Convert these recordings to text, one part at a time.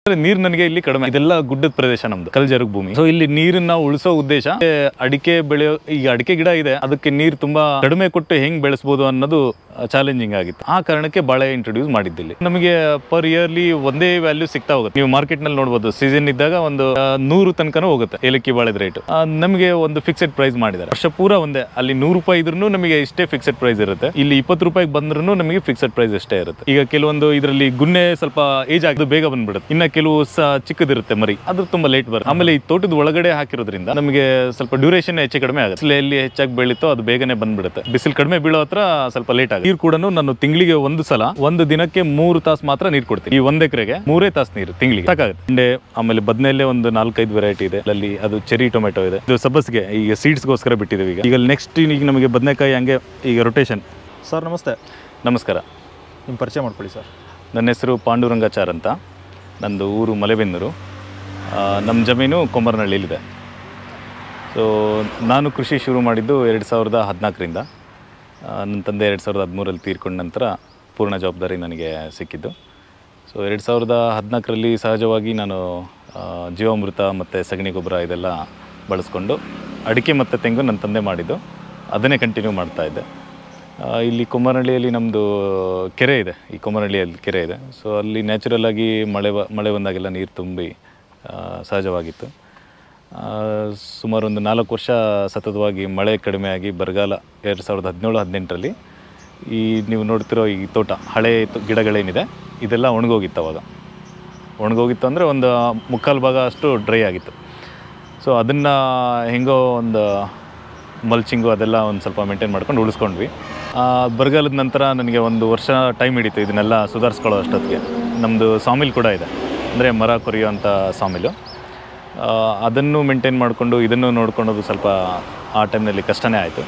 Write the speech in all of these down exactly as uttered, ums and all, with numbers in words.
ನೀರು ನನಗೆ ಇಲ್ಲಿ ಕಡಿಮೆ, ಇದೆಲ್ಲ ಗುಡ್ಡದ ಪ್ರದೇಶ ನಮ್ದು, ಕಲ್ಜರುಗ್ ಭೂಮಿ. ಸೊ ಇಲ್ಲಿ ನೀರನ್ನ ಉಳಿಸೋ ಉದ್ದೇಶ, ಅಡಿಕೆ ಬೆಳೆಯೋ ಈಗ ಅಡಿಕೆ ಗಿಡ ಇದೆ, ಅದಕ್ಕೆ ನೀರು ತುಂಬಾ ಕಡಿಮೆ ಕೊಟ್ಟು ಹೆಂಗ್ ಬೆಳೆಸಬಹುದು ಅನ್ನೋದು ಚಾಲೆಂಜಿಂಗ್ ಆಗಿತ್ತು. ಆ ಕಾರಣಕ್ಕೆ ಬಾಳೆ ಇಂಟ್ರೊಡ್ಯೂಸ್ ಮಾಡಿದ್ದಿಲ್ಲಿ. ನಮಗೆ ಪರ್ ಇಯರ್ಲಿ ಒಂದೇ ವ್ಯಾಲ್ಯೂ ಸಿಗ್ತಾ ಹೋಗುತ್ತೆ. ನೀವು ಮಾರ್ಕೆಟ್ ನಲ್ಲಿ ನೋಡಬಹುದು, ಸೀಸನ್ ಇದ್ದಾಗ ಒಂದು ನೂರು ತನಕನೂ ಹೋಗುತ್ತೆ ಏಲಕ್ಕಿ ಬಾಳೆದ ರೇಟ್. ನಮಗೆ ಒಂದು ಫಿಕ್ಸೆಡ್ ಪ್ರೈಸ್ ಮಾಡಿದ್ದಾರೆ, ವರ್ಷ ಪೂರ ಒಂದೇ. ಅಲ್ಲಿ ನೂರು ರೂಪಾಯಿ ಇದ್ರೂ ನಮಗೆ ಇಷ್ಟೇ ಫಿಕ್ಸೆಡ್ ಪ್ರೈಸ್ ಇರುತ್ತೆ. ಇಲ್ಲಿ ಇಪ್ಪತ್ತು ರೂಪಾಯಿಗೆ ಬಂದ್ರೂ ನಮಗೆ ಫಿಕ್ಸೆಡ್ ಪ್ರೈಸ್ ಅಷ್ಟೇ ಇರುತ್ತೆ. ಈಗ ಕೆಲವೊಂದು ಇದರಲ್ಲಿ ಗುನ್ನೆ ಸ್ವಲ್ಪ ಏಜ್ ಆಗಿದ್ದು ಬೇಗ ಬಂದ್ಬಿಡುತ್ತೆ, ಇನ್ನ ಕೆಲವು ಚಿಕ್ಕದಿರುತ್ತೆ ಮರಿ, ಅದು ತುಂಬಾ ಲೇಟ್ ಬರುತ್ತೆ. ಆಮೇಲೆ ಈ ತೋಟದ ಒಳಗಡೆ ಹಾಕಿರೋದ್ರಿಂದ ನಮಗೆ ಸ್ವಲ್ಪ ಡ್ಯೂರೇಷನ್ ಹೆಚ್ಚು ಕಡಿಮೆ ಆಗುತ್ತೆ. ಎಲ್ಲಿ ಹೆಚ್ಚಾಗಿ ಬೆಳೀತೋ ಅದು ಬೇಗನೆ ಬಂದ್ಬಿಡುತ್ತೆ. ಬಿಸಿಲು ಕಡಿಮೆ ಬೀಳೋ ಹತ್ರ ಸ್ವಲ್ಪ ಲೇಟ್ ಆಗುತ್ತೆ. ನೀರು ಕೂಡ ನಾನು ತಿಂಗಳಿಗೆ ಒಂದು ಸಲ ಒಂದು ದಿನಕ್ಕೆ ಮೂರು ತಾಸು ಮಾತ್ರ ನೀರು ಕೊಡ್ತೀನಿ. ಈ ಒಂದ್ ಎಕರೆಗೆ ಮೂರೇ ತಾಸು ನೀರು ತಿಂಗಳಿಗೆ ಸಾಕಾಗುತ್ತೆ. ಅಂಡೆ ಆಮೇಲೆ ಬದನೆಲ್ಲೇ ಒಂದು ನಾಲ್ಕೈದು ವೆರೈಟಿ ಇದೆ. ಅಲ್ಲಿ ಅದು ಚೆರಿ ಟೊಮೆಟೊ ಇದೆ, ಇದು ಸಬ್ಬಸ್ಗೆ ಈಗ ಸೀಡ್ಸ್ಗೋಸ್ಕರ ಬಿಟ್ಟಿದ್ದೀವಿ. ಈಗ ಈಗ ನೆಕ್ಸ್ಟ್ ಈಗ ನಮಗೆ ಬದನೆಕಾಯಿ ಹಂಗೆ ಈಗ ರೊಟೇಷನ್. ಸರ್ ನಮಸ್ತೆ. ನಮಸ್ಕಾರ. ನಿಮ್ಮ ಪರಿಚಯ ಮಾಡ್ಕೊಳ್ಳಿ ಸರ್. ನನ್ನ ಹೆಸರು ಪಾಂಡುರಂಗಾಚಾರ್ ಅಂತ, ನಂದು ಊರು ಮಲೆಬೆನ್ನೂರು, ನಮ್ಮ ಜಮೀನು ಕೊಮ್ಮರನಹಳ್ಳಿಲಿದೆ. ಸೊ ನಾನು ಕೃಷಿ ಶುರು ಮಾಡಿದ್ದು ಎರಡು ಸಾವಿರದ ಹದಿನಾಲ್ಕರಿಂದ. ನನ್ನ ತಂದೆ ಎರಡು ಸಾವಿರದ ಹದಿಮೂರಲ್ಲಿ ತೀರ್ಕೊಂಡ ನಂತರ ಪೂರ್ಣ ಜವಾಬ್ದಾರಿ ನನಗೆ ಸಿಕ್ಕಿದ್ದು. ಸೊ ಎರಡು ಸಾವಿರದ ಹದಿನಾಲ್ಕರಲ್ಲಿ ಸಹಜವಾಗಿ ನಾನು ಜೀವಾಮೃತ ಮತ್ತು ಸಗಣಿ ಗೊಬ್ಬರ ಇದೆಲ್ಲ ಬಳಸ್ಕೊಂಡು ಅಡಿಕೆ ಮತ್ತು ತೆಂಗು ನನ್ನ ತಂದೆ ಮಾಡಿದ್ದು, ಅದನ್ನೇ ಕಂಟಿನ್ಯೂ ಮಾಡ್ತಾಯಿದ್ದೆ. ಇಲ್ಲಿ ಕೊಮ್ಮರನಹಳ್ಳಿಯಲ್ಲಿ ನಮ್ಮದು ಕೆರೆ ಇದೆ, ಈ ಕೊಮ್ಮರನಹಳ್ಳಿಯಲ್ಲಿ ಕೆರೆ ಇದೆ. ಸೊ ಅಲ್ಲಿ ನ್ಯಾಚುರಲ್ಲಾಗಿ ಮಳೆ ಬ ಮಳೆ ಬಂದಾಗೆಲ್ಲ ನೀರು ತುಂಬಿ ಸಹಜವಾಗಿತ್ತು. ಸುಮಾರು ಒಂದು ನಾಲ್ಕು ವರ್ಷ ಸತತವಾಗಿ ಮಳೆ ಕಡಿಮೆಯಾಗಿ ಬರಗಾಲ ಎರಡು ಸಾವಿರದ ಹದಿನೇಳು ಹದಿನೆಂಟರಲ್ಲಿ ಈ ನೀವು ನೋಡ್ತಿರೋ ಈ ತೋಟ ಹಳೆ ಗಿಡಗಳೇನಿದೆ ಇದೆಲ್ಲ ಒಣಗೋಗಿತ್ತು. ಅವಾಗ ಒಣಗೋಗಿತ್ತು ಅಂದರೆ ಒಂದು ಮುಕ್ಕಾಲು ಭಾಗ ಅಷ್ಟು ಡ್ರೈ ಆಗಿತ್ತು. ಸೊ ಅದನ್ನು ಹೆಂಗೋ ಒಂದು ಮಲ್ಚಿಂಗು ಅದೆಲ್ಲ ಒಂದು ಸ್ವಲ್ಪ ಮೇಂಟೈನ್ ಮಾಡ್ಕೊಂಡು ಉಳಿಸ್ಕೊಂಡ್ವಿ. ಬರಗಾಲದ ನಂತರ ನನಗೆ ಒಂದು ವರ್ಷ ಟೈಮ್ ಹಿಡಿತು ಇದನ್ನೆಲ್ಲ ಸುಧಾರಿಸ್ಕೊಳ್ಳೋ ಅಷ್ಟೊತ್ತಿಗೆ. ನಮ್ಮದು ಸಾಮಿಲ್ ಕೂಡ ಇದೆ, ಅಂದರೆ ಮರ ಕೊರಿಯೋಂಥ ಸಾಮಿಲು. ಅದನ್ನು ಮೇಂಟೈನ್ ಮಾಡಿಕೊಂಡು ಇದನ್ನು ನೋಡ್ಕೊಳ್ಳೋದು ಸ್ವಲ್ಪ ಆ ಟೈಮ್ನಲ್ಲಿ ಕಷ್ಟನೇ ಆಯಿತು.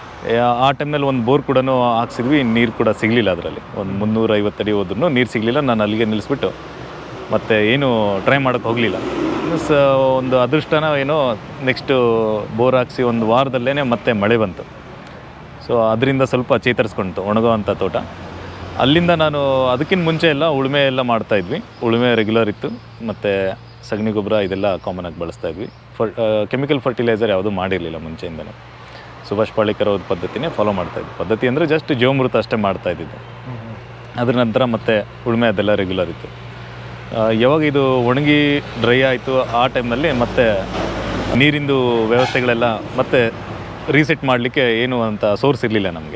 ಆ ಟೈಮ್ನಲ್ಲಿ ಒಂದು ಬೋರ್ ಕೂಡ ಹಾಕ್ಸಿದ್ವಿ, ನೀರು ಕೂಡ ಸಿಗಲಿಲ್ಲ. ಅದರಲ್ಲಿ ಒಂದು ಮುನ್ನೂರ ಐವತ್ತು ಅಡಿ ಹೋದ್ರೂ ನೀರು ಸಿಗಲಿಲ್ಲ. ನಾನು ಅಲ್ಲಿಗೆ ನಿಲ್ಲಿಸ್ಬಿಟ್ಟು ಮತ್ತು ಏನು ಟ್ರೈ ಮಾಡೋಕ್ಕೆ ಹೋಗಲಿಲ್ಲ. ಸ ಒಂದು ಅದೃಷ್ಟನ ಏನೋ ನೆಕ್ಸ್ಟು ಬೋರ್ ಹಾಕ್ಸಿ ಒಂದು ವಾರದಲ್ಲೇ ಮತ್ತೆ ಮಳೆ ಬಂತು. ಸೊ ಅದರಿಂದ ಸ್ವಲ್ಪ ಚೇತರಿಸ್ಕೊಳ್ತು ಒಣಗೋವಂಥ ತೋಟ. ಅಲ್ಲಿಂದ ನಾನು ಅದಕ್ಕಿಂತ ಮುಂಚೆ ಎಲ್ಲ ಉಳುಮೆ ಎಲ್ಲ ಮಾಡ್ತಾಯಿದ್ವಿ. ಉಳುಮೆ ರೆಗ್ಯುಲರ್ ಇತ್ತು, ಮತ್ತು ಸಗಣಿ ಗೊಬ್ಬರ ಇದೆಲ್ಲ ಕಾಮನಾಗಿ ಬಳಸ್ತಾಯಿದ್ವಿ. ಫರ್ ಕೆಮಿಕಲ್ ಫರ್ಟಿಲೈಸರ್ ಯಾವುದೂ ಮಾಡಿರಲಿಲ್ಲ ಮುಂಚೆಯಿಂದಲೂ. ಸುಭಾಷ್ ಪಾಳೇಕರ್ ಅವ್ರ ಪದ್ಧತಿನೇ ಫಾಲೋ ಮಾಡ್ತಾಯಿದ್ವಿ. ಪದ್ಧತಿ ಅಂದರೆ ಜಸ್ಟ್ ಜೀವಾಮೃತ ಅಷ್ಟೇ ಮಾಡ್ತಾಯಿದ್ದಿದ್ದು. ಅದ್ರ ನಂತರ ಮತ್ತೆ ಉಳುಮೆ ಅದೆಲ್ಲ ರೆಗ್ಯುಲರ್ ಇತ್ತು. ಯಾವಾಗ ಇದು ಒಣಗಿ ಡ್ರೈ ಆಯಿತು ಆ ಟೈಮ್ನಲ್ಲಿ ಮತ್ತೆ ನೀರಿಂದು ವ್ಯವಸ್ಥೆಗಳೆಲ್ಲ ಮತ್ತೆ ರೀಸೆಟ್ ಮಾಡಲಿಕ್ಕೆ ಏನು ಅಂತ ಸೋರ್ಸ್ ಇರಲಿಲ್ಲ ನಮಗೆ.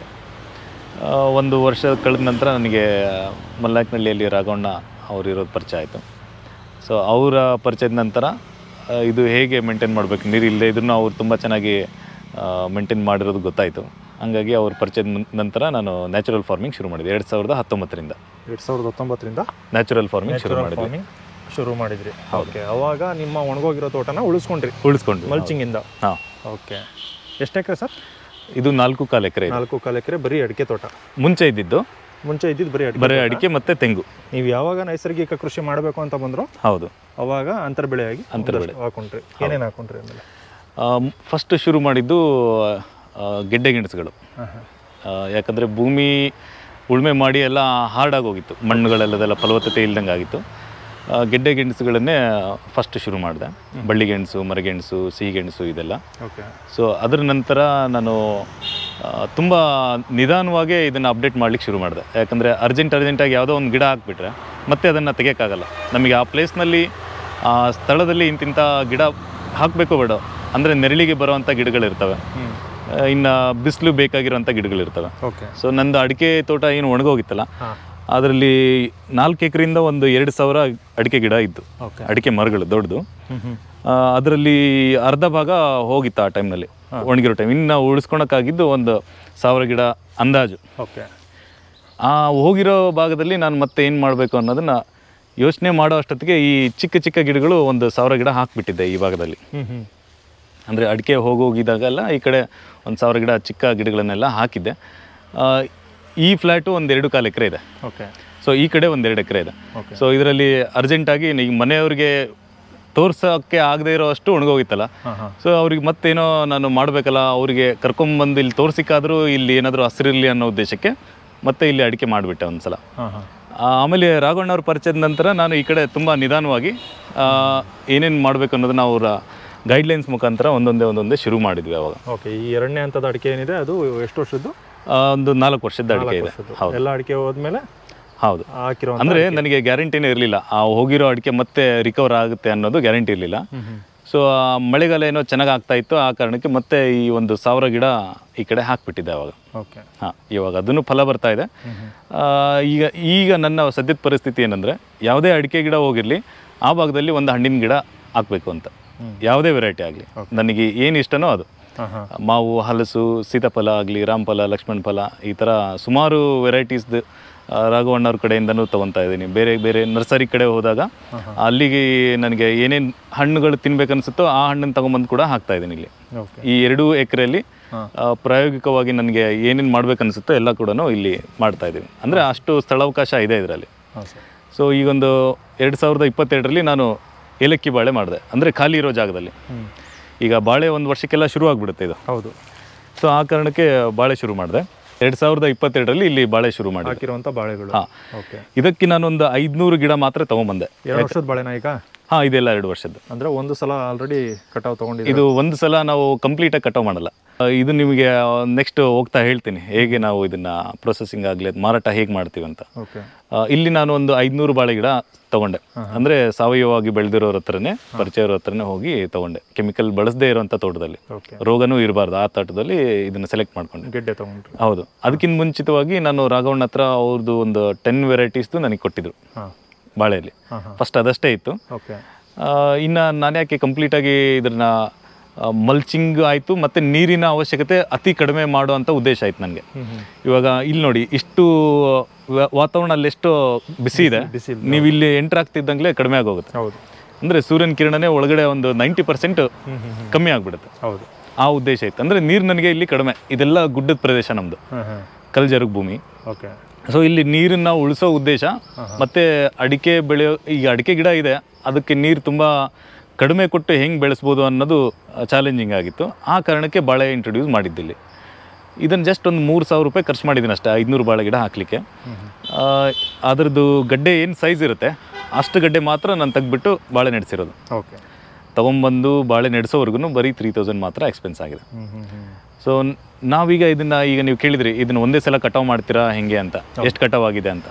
ಒಂದು ವರ್ಷ ಕಳೆದ ನಂತರ ನನಗೆ ಮಲ್ಲಾಕ್ನಹಳ್ಳಿಯಲ್ಲಿ ರಾಘವಣ್ಣ ಅವರು ಇರೋದು ಪರಿಚಯ ಆಯಿತು. ಸೊ ಅವರ ಪರಿಚಯದ ನಂತರ ಇದು ಹೇಗೆ ಮೇಂಟೈನ್ ಮಾಡಬೇಕು, ನೀರು ಇಲ್ಲದೆ ಇದ್ರೂ ಅವ್ರು ತುಂಬ ಚೆನ್ನಾಗಿ ಮೇಂಟೈನ್ ಮಾಡಿರೋದು ಗೊತ್ತಾಯಿತು. ಹಾಗಾಗಿ ಅವ್ರ ಪರಿಚಯದ ನಂತರ ನಾನು ನ್ಯಾಚುರಲ್ ಫಾರ್ಮಿಂಗ್ ಶುರು ಮಾಡಿದೆ ಎರಡು ಸಾವಿರದ ಹತ್ತೊಂಬತ್ತರಿಂದ ಎರಡು ಸಾವಿರದ ಹತ್ತೊಂಬತ್ತರಿಂದ ನ್ಯಾಚುರಲ್ ಫಾರ್ಮಿಂಗ್ ಶುರು ಮಾಡಿದ್ವಿ ಶುರು ಮಾಡಿದ್ರಿ ಓಕೆ. ಅವಾಗ ನಿಮ್ಮ ಒಣಗೋಗಿರೋ ತೋಟನ ಉಳಿಸ್ಕೊಂಡ್ರಿ? ಉಳಿಸ್ಕೊಂಡ್ರಿ ಮಲ್ಚಿಂಗಿಂದ. ಹಾಂ ಓಕೆ. ಎಷ್ಟು ಎಕರೆ ಸರ್ ಇದು? ನಾಲ್ಕು ಕಾಲು ಎಕರೆ. ನಾಲ್ಕು ಕಾಲು ಎಕರೆ ಬರೀ ಅಡಿಕೆ ತೋಟ ಮುಂಚೆ ಇದ್ದಿದ್ದು? ಮುಂಚೆ ಇದ್ದಿದ್ದು ಬರೀ ಅಡಿಕೆ, ಬರೀ ಅಡಿಕೆ ಮತ್ತು ತೆಂಗು. ನೀವು ಯಾವಾಗ ನೈಸರ್ಗಿಕ ಕೃಷಿ ಮಾಡಬೇಕು ಅಂತ ಬಂದರು? ಹೌದು, ಅವಾಗ ಅಂತರ ಬೆಳೆಯಾಗಿ ಅಂತರ ಬೆಳೆ ಹಾಕೊಂಡ್ರಿ. ಏನೇನು ಹಾಕೊಂಡ್ರಿ ಆಮೇಲೆ? ಫಸ್ಟ್ ಶುರು ಮಾಡಿದ್ದು ಗೆಡ್ಡೆ ಗೆಣಸುಗಳು. ಯಾಕಂದರೆ ಭೂಮಿ ಉಳುಮೆ ಮಾಡಿ ಎಲ್ಲ ಹಾರ್ಡಾಗಿ ಹೋಗಿತ್ತು, ಮಣ್ಣುಗಳೆಲ್ಲದೆಲ್ಲ ಫಲವತ್ತತೆ ಇಲ್ದಂಗೆ ಆಗಿತ್ತು. ಗೆಡ್ಡೆ ಗೆಣಸುಗಳನ್ನೇ ಫಸ್ಟ್ ಶುರು ಮಾಡಿದೆ. ಬಳ್ಳಿಗೆಣಸು, ಮರಗೆಣಸು, ಸಿಹಿಗೆಣಸು ಇದೆಲ್ಲ. ಓಕೆ. ಸೊ ಅದರ ನಂತರ ನಾನು ತುಂಬ ನಿಧಾನವಾಗಿ ಇದನ್ನು ಅಪ್ಡೇಟ್ ಮಾಡ್ಲಿಕ್ಕೆ ಶುರು ಮಾಡಿದೆ. ಯಾಕಂದರೆ ಅರ್ಜೆಂಟ್ ಅರ್ಜೆಂಟಾಗಿ ಯಾವುದೋ ಒಂದು ಗಿಡ ಹಾಕ್ಬಿಟ್ರೆ ಮತ್ತೆ ಅದನ್ನು ತೆಗಿಯೋಕ್ಕಾಗಲ್ಲ. ನಮಗೆ ಆ ಪ್ಲೇಸ್ನಲ್ಲಿ ಆ ಸ್ಥಳದಲ್ಲಿ ಇಂತಿಂಥ ಗಿಡ ಹಾಕಬೇಕು ಬೇಡ, ಅಂದರೆ ನೆರಳಿಗೆ ಬರುವಂಥ ಗಿಡಗಳಿರ್ತವೆ, ಇನ್ನು ಬಿಸಿಲು ಬೇಕಾಗಿರೋಂಥ ಗಿಡಗಳಿರ್ತವೆ. ಓಕೆ. ಸೊ ನಂದು ಅಡಿಕೆ ತೋಟ ಏನು ಒಣಗೋಗಿತ್ತಲ್ಲ, ಅದರಲ್ಲಿ ನಾಲ್ಕು ಎಕರೆಯಿಂದ ಒಂದು ಎರಡು ಸಾವಿರ ಅಡಿಕೆ ಗಿಡ ಇದ್ದು, ಅಡಿಕೆ ಮರಗಳು ದೊಡ್ಡದು. ಅದರಲ್ಲಿ ಅರ್ಧ ಭಾಗ ಹೋಗಿತ್ತು ಆ ಟೈಮ್ನಲ್ಲಿ, ಒಣಗಿರೋ ಟೈಮ್. ಇನ್ನು ಉಳಿಸ್ಕೊಳಕ್ಕಾಗಿದ್ದು ಒಂದು ಸಾವಿರ ಗಿಡ ಅಂದಾಜು. ಓಕೆ. ಆ ಹೋಗಿರೋ ಭಾಗದಲ್ಲಿ ನಾನು ಮತ್ತೆ ಏನು ಮಾಡಬೇಕು ಅನ್ನೋದನ್ನು ಯೋಚನೆ ಮಾಡೋ ಅಷ್ಟೊತ್ತಿಗೆ ಈ ಚಿಕ್ಕ ಚಿಕ್ಕ ಗಿಡಗಳು ಒಂದು ಸಾವಿರ ಗಿಡ ಹಾಕಿಬಿಟ್ಟಿದ್ದೆ ಈ ಭಾಗದಲ್ಲಿ. ಅಂದರೆ ಅಡಿಕೆ ಹೋಗೋಗಿದಾಗೆಲ್ಲ ಈ ಕಡೆ ಒಂದು ಸಾವಿರ ಗಿಡ ಚಿಕ್ಕ ಗಿಡಗಳನ್ನೆಲ್ಲ ಹಾಕಿದ್ದೆ. ಈ ಫ್ಲ್ಯಾಟು ಒಂದು ಎರಡು ಕಾಲು ಎಕರೆ ಇದೆ. ಓಕೆ. ಸೊ ಈ ಕಡೆ ಒಂದು ಎರಡು ಎಕರೆ ಇದೆ. ಸೊ ಇದರಲ್ಲಿ ಅರ್ಜೆಂಟಾಗಿ ಈಗ ಮನೆಯವ್ರಿಗೆ ತೋರ್ಸೋಕ್ಕೆ ಆಗದೆ ಇರೋ ಅಷ್ಟು ಒಣಗೋಗಿತ್ತಲ್ಲ. ಸೊ ಅವ್ರಿಗೆ ಮತ್ತೇನೋ ನಾನು ಮಾಡಬೇಕಲ್ಲ, ಅವರಿಗೆ ಕರ್ಕೊಂಬಂದು ಇಲ್ಲಿ ತೋರ್ಸಿಕ್ಕಾದರೂ ಇಲ್ಲಿ ಏನಾದರೂ ಹಸಿರಿರಲಿ ಅನ್ನೋ ಉದ್ದೇಶಕ್ಕೆ ಮತ್ತೆ ಇಲ್ಲಿ ಅಡಿಕೆ ಮಾಡಿಬಿಟ್ಟೆ ಒಂದು ಸಲ. ಆಮೇಲೆ ರಾಘವಣ್ಣವ್ರ ಪರಿಚಯದ ನಂತರ ನಾನು ಈ ಕಡೆ ತುಂಬ ನಿಧಾನವಾಗಿ ಏನೇನು ಮಾಡಬೇಕು ಅನ್ನೋದನ್ನ ಅವರ ಗೈಡ್ಲೈನ್ಸ್ ಮುಖಾಂತರ ಒಂದೊಂದೇ ಒಂದೊಂದೇ ಶುರು ಮಾಡಿದ್ವಿ ಅವಾಗ. ಓಕೆ, ಈ ಎರಡನೇ ಹಂತದ ಅಡಿಕೆ ಏನಿದೆ ಅದು ಎಷ್ಟು ವರ್ಷದ್ದು? ಒಂದು ನಾಲ್ಕು ವರ್ಷದ ಅಡಿಕೆ ಇದೆ. ಹೌದು, ಎಲ್ಲ ಅಡಿಕೆ ಹೋದ್ಮೇಲೆ ಹೌದು ಹಾಕಿರೋ ಅಂದರೆ ನನಗೆ ಗ್ಯಾರಂಟಿನೇ ಇರಲಿಲ್ಲ ಆ ಹೋಗಿರೋ ಅಡಿಕೆ ಮತ್ತೆ ರಿಕವರ್ ಆಗುತ್ತೆ ಅನ್ನೋದು ಗ್ಯಾರಂಟಿ ಇರಲಿಲ್ಲ. ಸೊ ಮಳೆಗಾಲ ಏನೋ ಚೆನ್ನಾಗಿ ಆಗ್ತಾ ಇತ್ತು, ಆ ಕಾರಣಕ್ಕೆ ಮತ್ತೆ ಈ ಒಂದು ಸಾವಿರ ಗಿಡ ಈ ಕಡೆ ಹಾಕ್ಬಿಟ್ಟಿದ್ದೆ ಅವಾಗ. ಓಕೆ, ಹಾಂ, ಇವಾಗ ಅದನ್ನು ಫಲ ಬರ್ತಾ ಇದೆ. ಈಗ ಈಗ ನನ್ನ ಸದ್ಯದ ಪರಿಸ್ಥಿತಿ ಏನಂದರೆ ಯಾವುದೇ ಅಡಿಕೆ ಗಿಡ ಹೋಗಿರಲಿ ಆ ಭಾಗದಲ್ಲಿ ಒಂದು ಹಣ್ಣಿನ ಗಿಡ ಹಾಕಬೇಕು ಅಂತ, ಯಾವುದೇ ವೆರೈಟಿ ಆಗಲಿ ನನಗೆ ಏನು ಇಷ್ಟನೋ ಅದು. ಮಾವು, ಹಲಸು, ಸೀತಾಫಲ ಆಗಲಿ, ರಾಮಫಲ, ಲಕ್ಷ್ಮಣ ಫಲ, ಈ ಥರ ಸುಮಾರು ವೆರೈಟೀಸ್ದು ರಾಘವಣ್ಣವ್ರ ಕಡೆಯಿಂದನೂ ತೊಗೊತಾ ಇದ್ದೀನಿ. ಬೇರೆ ಬೇರೆ ನರ್ಸರಿ ಕಡೆ ಹೋದಾಗ ಅಲ್ಲಿಗೆ ನನಗೆ ಏನೇನು ಹಣ್ಣುಗಳು ತಿನ್ಬೇಕನ್ಸುತ್ತೋ ಆ ಹಣ್ಣನ್ನು ತೊಗೊಂಬಂದು ಕೂಡ ಹಾಕ್ತಾ ಇದ್ದೀನಿ ಇಲ್ಲಿ. ಈ ಎರಡೂ ಎಕರೆಯಲ್ಲಿ ಪ್ರಾಯೋಗಿಕವಾಗಿ ನನಗೆ ಏನೇನು ಮಾಡ್ಬೇಕನ್ಸುತ್ತೋ ಎಲ್ಲ ಕೂಡ ಇಲ್ಲಿ ಮಾಡ್ತಾ ಇದ್ದೀನಿ. ಅಂದರೆ ಅಷ್ಟು ಸ್ಥಳಾವಕಾಶ ಇದೆ ಇದರಲ್ಲಿ. ಸೊ ಈಗೊಂದು ಎರಡು ಸಾವಿರದ ಇಪ್ಪತ್ತೆರಡರಲ್ಲಿ ನಾನು ಏಲಕ್ಕಿ ಬಾಳೆ ಮಾಡಿದೆ, ಅಂದರೆ ಖಾಲಿ ಇರೋ ಜಾಗದಲ್ಲಿ. ಈಗ ಬಾಳೆ ಒಂದು ವರ್ಷಕ್ಕೆಲ್ಲ ಶುರು ಆಗಿಬಿಡುತ್ತೆ ಇದು. ಹೌದು. ಸೊ ಆ ಕಾರಣಕ್ಕೆ ಬಾಳೆ ಶುರು ಮಾಡಿದೆ. ಎರಡು ಸಾವಿರದ ಇಪ್ಪತ್ತೆರಡರಲ್ಲಿ ಇಲ್ಲಿ ಬಾಳೆ ಶುರು ಮಾಡಿ ಹಾಕಿರುವಂಥ ಬಾಳೆಗಳು. ಹಾಂ, ಇದಕ್ಕೆ ನಾನೊಂದು ಐದುನೂರು ಗಿಡ ಮಾತ್ರ ತೊಗೊಂಬಂದೆ. ಎರಡು ವರ್ಷದ ಬಾಳೆನಾ ಈಗ? ಹಾಂ, ಇದೆಲ್ಲ ಎರಡು ವರ್ಷದ್ದು. ಅಂದರೆ ಒಂದು ಸಲ ಆಲ್ರೆಡಿ ಕಟಾವು ತೊಗೊಂಡಿದ್ದು. ಇದು ಒಂದು ಸಲ ನಾವು ಕಂಪ್ಲೀಟಾಗಿ ಕಟಾವು ಮಾಡಲ್ಲ. ಇದು ನಿಮಗೆ ನೆಕ್ಸ್ಟ್ ಹೋಗ್ತಾ ಹೇಳ್ತೀನಿ ಹೇಗೆ ನಾವು ಇದನ್ನು ಪ್ರೊಸೆಸಿಂಗ್ ಆಗಲಿ ಮಾರಾಟ ಹೇಗೆ ಮಾಡ್ತೀವಿ ಅಂತ. ಓಕೆ, ಇಲ್ಲಿ ನಾನು ಒಂದು ಐದುನೂರು ಬಾಳೆ ಗಿಡ ತೊಗೊಂಡೆ. ಅಂದರೆ ಸಾವಯವವಾಗಿ ಬೆಳೆದಿರೋರ ಹತ್ರನೇ, ಪರಿಚಯರ ಹತ್ರನೇ ಹೋಗಿ ತೊಗೊಂಡೆ. ಕೆಮಿಕಲ್ ಬಳಸದೇ ಇರೋಂಥ ತೋಟದಲ್ಲಿ, ರೋಗನೂ ಇರಬಾರ್ದು ಆ ತೋಟದಲ್ಲಿ ಇದನ್ನು ಸೆಲೆಕ್ಟ್ ಮಾಡ್ಕೊಂಡೆ. ಗೆಡ್ಡೆ ತೊಗೊಂಡ್ರು? ಹೌದು. ಅದಕ್ಕಿಂತ ಮುಂಚಿತವಾಗಿ ನಾನು ರಾಘವಣ್ಣ ಹತ್ರ ಅವ್ರದ್ದು ಒಂದು ಟೆನ್ ವೆರೈಟೀಸ್ದು ನನಗೆ ಕೊಟ್ಟಿದ್ರು ಬಾಳೆಯಲ್ಲಿ. ಫಸ್ಟ್ ಅದಷ್ಟೇ ಇತ್ತು. ಇನ್ನು ನಾನು ಯಾಕೆ ಕಂಪ್ಲೀಟಾಗಿ ಇದನ್ನ ಮಲ್ಚಿಂಗ್ ಆಯಿತು ಮತ್ತು ನೀರಿನ ಅವಶ್ಯಕತೆ ಅತಿ ಕಡಿಮೆ ಮಾಡುವಂಥ ಉದ್ದೇಶ ಆಯ್ತು ನನಗೆ. ಇವಾಗ ಇಲ್ಲಿ ನೋಡಿ, ಇಷ್ಟು ವಾತಾವರಣ ಅಲ್ಲೆಷ್ಟು ಬಿಸಿ ಇದೆ, ನೀವು ಇಲ್ಲಿ ಎಂಟರ್ ಆಗ್ತಿದ್ದಂಗೆ ಕಡಿಮೆ ಆಗೋಗುತ್ತೆ. ಹೌದು. ಅಂದರೆ ಸೂರ್ಯನ ಕಿರಣನೇ ಒಳಗಡೆ ಒಂದು ನೈಂಟಿ ಪರ್ಸೆಂಟ್ ಕಮ್ಮಿ ಆಗಿಬಿಡುತ್ತೆ. ಹೌದು. ಆ ಉದ್ದೇಶ ಇತ್ತು. ಅಂದರೆ ನೀರು ನನಗೆ ಇಲ್ಲಿ ಕಡಿಮೆ, ಇದೆಲ್ಲ ಗುಡ್ಡದ ಪ್ರದೇಶ ನಮ್ಮದು, ಕಲ್ಜರುಗ್ ಭೂಮಿ. ಓಕೆ. ಸೊ ಇಲ್ಲಿ ನೀರನ್ನು ಉಳಿಸೋ ಉದ್ದೇಶ ಮತ್ತು ಅಡಿಕೆ ಬೆಳೆಯೋ, ಈಗ ಅಡಿಕೆ ಗಿಡ ಇದೆ ಅದಕ್ಕೆ ನೀರು ತುಂಬ ಕಡಿಮೆ ಕೊಟ್ಟು ಹೆಂಗೆ ಬೆಳೆಸ್ಬೋದು ಅನ್ನೋದು ಚಾಲೆಂಜಿಂಗ್ ಆಗಿತ್ತು. ಆ ಕಾರಣಕ್ಕೆ ಬಾಳೆ ಇಂಟ್ರೊಡ್ಯೂಸ್ ಮಾಡಿದ್ದಿಲ್ಲಿ. ಇದನ್ನು ಜಸ್ಟ್ ಒಂದು ಮೂರು ಸಾವಿರ ರೂಪಾಯಿ ಖರ್ಚು ಮಾಡಿದ್ದೀನಿ ಅಷ್ಟೇ, ಐದುನೂರು ಬಾಳೆ ಗಿಡ ಹಾಕಲಿಕ್ಕೆ. ಅದರದ್ದು ಗಡ್ಡೆ ಏನು ಸೈಜ್ ಇರುತ್ತೆ ಅಷ್ಟು ಗಡ್ಡೆ ಮಾತ್ರ ನಾನು ತೆಗ್ದುಬಿಟ್ಟು ಬಾಳೆ ನಡೆಸಿರೋದು. ಓಕೆ. ತೊಗೊಂಬಂದು ಬಾಳೆ ನಡೆಸೋವರೆಗೂ ಬರೀ ತ್ರೀ ತೌಸಂಡ್ ಮಾತ್ರ ಎಕ್ಸ್ಪೆನ್ಸ್ ಆಗಿದೆ. ಸೊ ನಾವೀಗ ಇದನ್ನು, ಈಗ ನೀವು ಕೇಳಿದ್ರಿ ಇದನ್ನು ಒಂದೇ ಸಲ ಕಟಾವು ಮಾಡ್ತೀರಾ ಹೆಂಗೆ ಅಂತ, ಎಷ್ಟು ಕಟಾವು ಆಗಿದೆ ಅಂತ.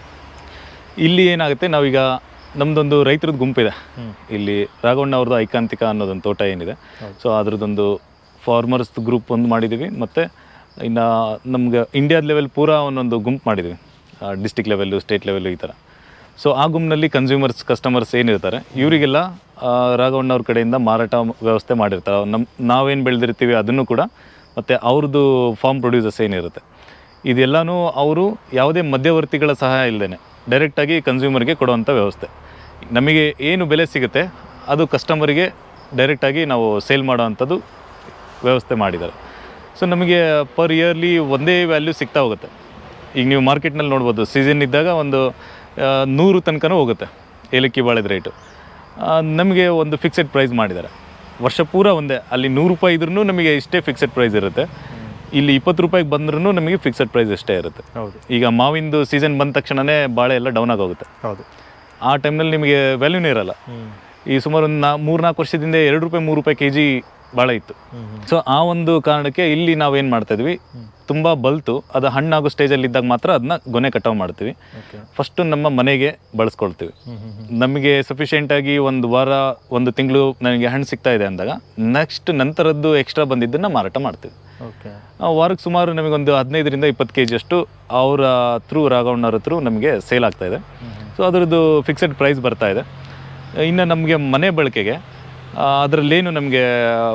ಇಲ್ಲಿ ಏನಾಗುತ್ತೆ, ನಾವೀಗ ನಮ್ಮದೊಂದು ರೈತರದ್ದು ಗುಂಪಿದೆ ಇಲ್ಲಿ, ರಾಘವಣ್ಣ ಅವ್ರದ್ದು ಐಕಾಂತಿಕ ಅನ್ನೋದೊಂದು ತೋಟ ಏನಿದೆ. ಸೊ ಅದ್ರದ್ದೊಂದು ಫಾರ್ಮರ್ಸ್ ಗ್ರೂಪ್ ಒಂದು ಮಾಡಿದ್ದೀವಿ, ಮತ್ತು ಇನ್ನು ನಮ್ಗೆ ಇಂಡಿಯಾದ ಲೆವೆಲ್ ಪೂರಾ ಒಂದೊಂದು ಗುಂಪು ಮಾಡಿದ್ದೀವಿ, ಡಿಸ್ಟಿಕ್ ಲೆವೆಲ್ಲು, ಸ್ಟೇಟ್ ಲೆವೆಲ್ಲು, ಈ ಥರ. ಸೊ ಆ ಗುಂಪಿನಲ್ಲಿ ಕನ್ಸ್ಯೂಮರ್ಸ್, ಕಸ್ಟಮರ್ಸ್ ಏನಿರ್ತಾರೆ ಇವರಿಗೆಲ್ಲ ರಾಘವಣ್ಣವ್ರ ಕಡೆಯಿಂದ ಮಾರಾಟ ವ್ಯವಸ್ಥೆ ಮಾಡಿರ್ತಾರೆ. ನಮ್ಮ ನಾವೇನು ಬೆಳೆದಿರ್ತೀವಿ ಅದನ್ನು ಕೂಡ, ಮತ್ತು ಅವ್ರದ್ದು ಫಾರ್ಮ್ ಪ್ರೊಡ್ಯೂಸರ್ಸ್ ಏನಿರುತ್ತೆ ಇದೆಲ್ಲನೂ ಅವರು ಯಾವುದೇ ಮಧ್ಯವರ್ತಿಗಳ ಸಹಾಯ ಇಲ್ಲದೇ ಡೈರೆಕ್ಟಾಗಿ ಕನ್ಸ್ಯೂಮರ್ಗೆ ಕೊಡುವಂಥ ವ್ಯವಸ್ಥೆ. ನಮಗೆ ಏನು ಬೆಲೆ ಸಿಗುತ್ತೆ ಅದು ಕಸ್ಟಮರಿಗೆ ಡೈರೆಕ್ಟಾಗಿ ನಾವು ಸೇಲ್ ಮಾಡೋ ಅಂಥದ್ದು ವ್ಯವಸ್ಥೆ ಮಾಡಿದ್ದಾರೆ. ಸೊ ನಮಗೆ ಪರ್ ಇಯರ್ಲಿ ಒಂದೇ ವ್ಯಾಲ್ಯೂ ಸಿಗ್ತಾ ಹೋಗುತ್ತೆ. ಈಗ ನೀವು ಮಾರ್ಕೆಟ್ನಲ್ಲಿ ನೋಡ್ಬೋದು, ಸೀಸನ್ ಇದ್ದಾಗ ಒಂದು ನೂರು ತನಕನೂ ಹೋಗುತ್ತೆ ಏಲಕ್ಕಿ ಬಾಳೆದ ರೇಟು. ನಮಗೆ ಒಂದು ಫಿಕ್ಸೆಡ್ ಪ್ರೈಸ್ ಮಾಡಿದ್ದಾರೆ, ವರ್ಷ ಪೂರ ಒಂದೇ. ಅಲ್ಲಿ ನೂರು ರೂಪಾಯಿ ಇದ್ರೂ ನಮಗೆ ಇಷ್ಟೇ ಫಿಕ್ಸೆಡ್ ಪ್ರೈಸ್ ಇರುತ್ತೆ. ಇಲ್ಲಿ ಇಪ್ಪತ್ತು ರೂಪಾಯಿಗೆ ಬಂದ್ರೂ ನಮಗೆ ಫಿಕ್ಸೆಡ್ ಪ್ರೈಸ್ ಅಷ್ಟೇ ಇರುತ್ತೆ. ಹೌದು. ಈಗ ಮಾವಿಂದು ಸೀಸನ್ ಬಂದ ತಕ್ಷಣವೇ ಬಾಳೆ ಎಲ್ಲ ಡೌನ್ ಆಗೋಗುತ್ತೆ. ಹೌದು. ಆ ಟೈಮ್ನಲ್ಲಿ ನಿಮಗೆ ವ್ಯಾಲ್ಯೂನೇ ಇರಲ್ಲ. ಈ ಸುಮಾರು ಒಂದು ನಾ ಮೂರು ನಾಲ್ಕು ವರ್ಷದಿಂದ ಎರಡು ರೂಪಾಯಿ ಮೂರು ರೂಪಾಯಿ ಕೆ ಜಿ ಬಾಳೆ ಇತ್ತು. ಸೊ ಆ ಒಂದು ಕಾರಣಕ್ಕೆ ಇಲ್ಲಿ ನಾವೇನು ಮಾಡ್ತಾಯಿದ್ವಿ, ತುಂಬ ಬಲ್ತು ಅದು ಹಣ್ಣಾಗೋ ಸ್ಟೇಜಲ್ಲಿ ಇದ್ದಾಗ ಮಾತ್ರ ಅದನ್ನ ಗೊನೆ ಕಟಾವು ಮಾಡ್ತೀವಿ. ಫಸ್ಟು ನಮ್ಮ ಮನೆಗೆ ಬಳಸ್ಕೊಳ್ತೀವಿ. ನಮಗೆ ಸಫಿಷಿಯೆಂಟಾಗಿ ಒಂದು ವಾರ ಒಂದು ತಿಂಗಳು ನನಗೆ ಹಣ್ಣು ಸಿಗ್ತಾ ಇದೆ ಅಂದಾಗ ನೆಕ್ಸ್ಟ್ ನಂತರದ್ದು ಎಕ್ಸ್ಟ್ರಾ ಬಂದಿದ್ದನ್ನು ಮಾರಾಟ ಮಾಡ್ತೀವಿ. ವಾರಕ್ಕೆ ಸುಮಾರು ನಮಗೊಂದು ಹದಿನೈದರಿಂದ ಇಪ್ಪತ್ತು ಕೆ ಜಿಯಷ್ಟು ಅವರ ಥ್ರೂ, ರಾಘವಣ್ಣವ್ರ ಥ್ರೂ ನಮಗೆ ಸೇಲ್ ಆಗ್ತಾಯಿದೆ. ಸೊ ಅದರದ್ದು ಫಿಕ್ಸೆಡ್ ಪ್ರೈಸ್ ಬರ್ತಾ ಇದೆ. ಇನ್ನು ನಮಗೆ ಮನೆ ಬಳಕೆಗೆ ಅದರಲ್ಲೇನು ನಮಗೆ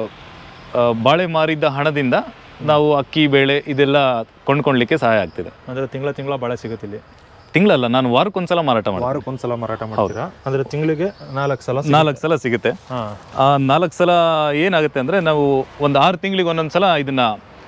ಬಾಳೆ ಮಾರಿದ್ದ ಹಣದಿಂದ ನಾವು ಅಕ್ಕಿ, ಬೇಳೆ ಇದೆಲ್ಲ ಕೊಂಡ್ಕೊಳ್ಲಿಕ್ಕೆ ಸಹಾಯ ಆಗ್ತಿದೆ. ಅಂದರೆ ತಿಂಗಳ ತಿಂಗಳ ಬಾಳೆ ಸಿಗುತ್ತಿಲ್ಲ? ತಿಂಗಳಲ್ಲ, ನಾನು ವಾರಕ್ಕೊಂದ್ಸಲ ಮಾರಾಟ ಮಾಡ್ತೀನಿ. ವಾರಕ್ಕೊಂದ್ಸಲ ಮಾರಾಟ ಮಾಡ್ತೀರಾ? ಅಂದರೆ ತಿಂಗಳಿಗೆ ನಾಲ್ಕು ಸಲ ನಾಲ್ಕು ಸಲ ಸಿಗುತ್ತೆ. ಆ ನಾಲ್ಕು ಸಲ ಏನಾಗುತ್ತೆ ಅಂದರೆ ನಾವು ಒಂದು ಆರು ತಿಂಗಳಿಗೆ ಒಂದೊಂದು ಸಲ ಇದನ್ನು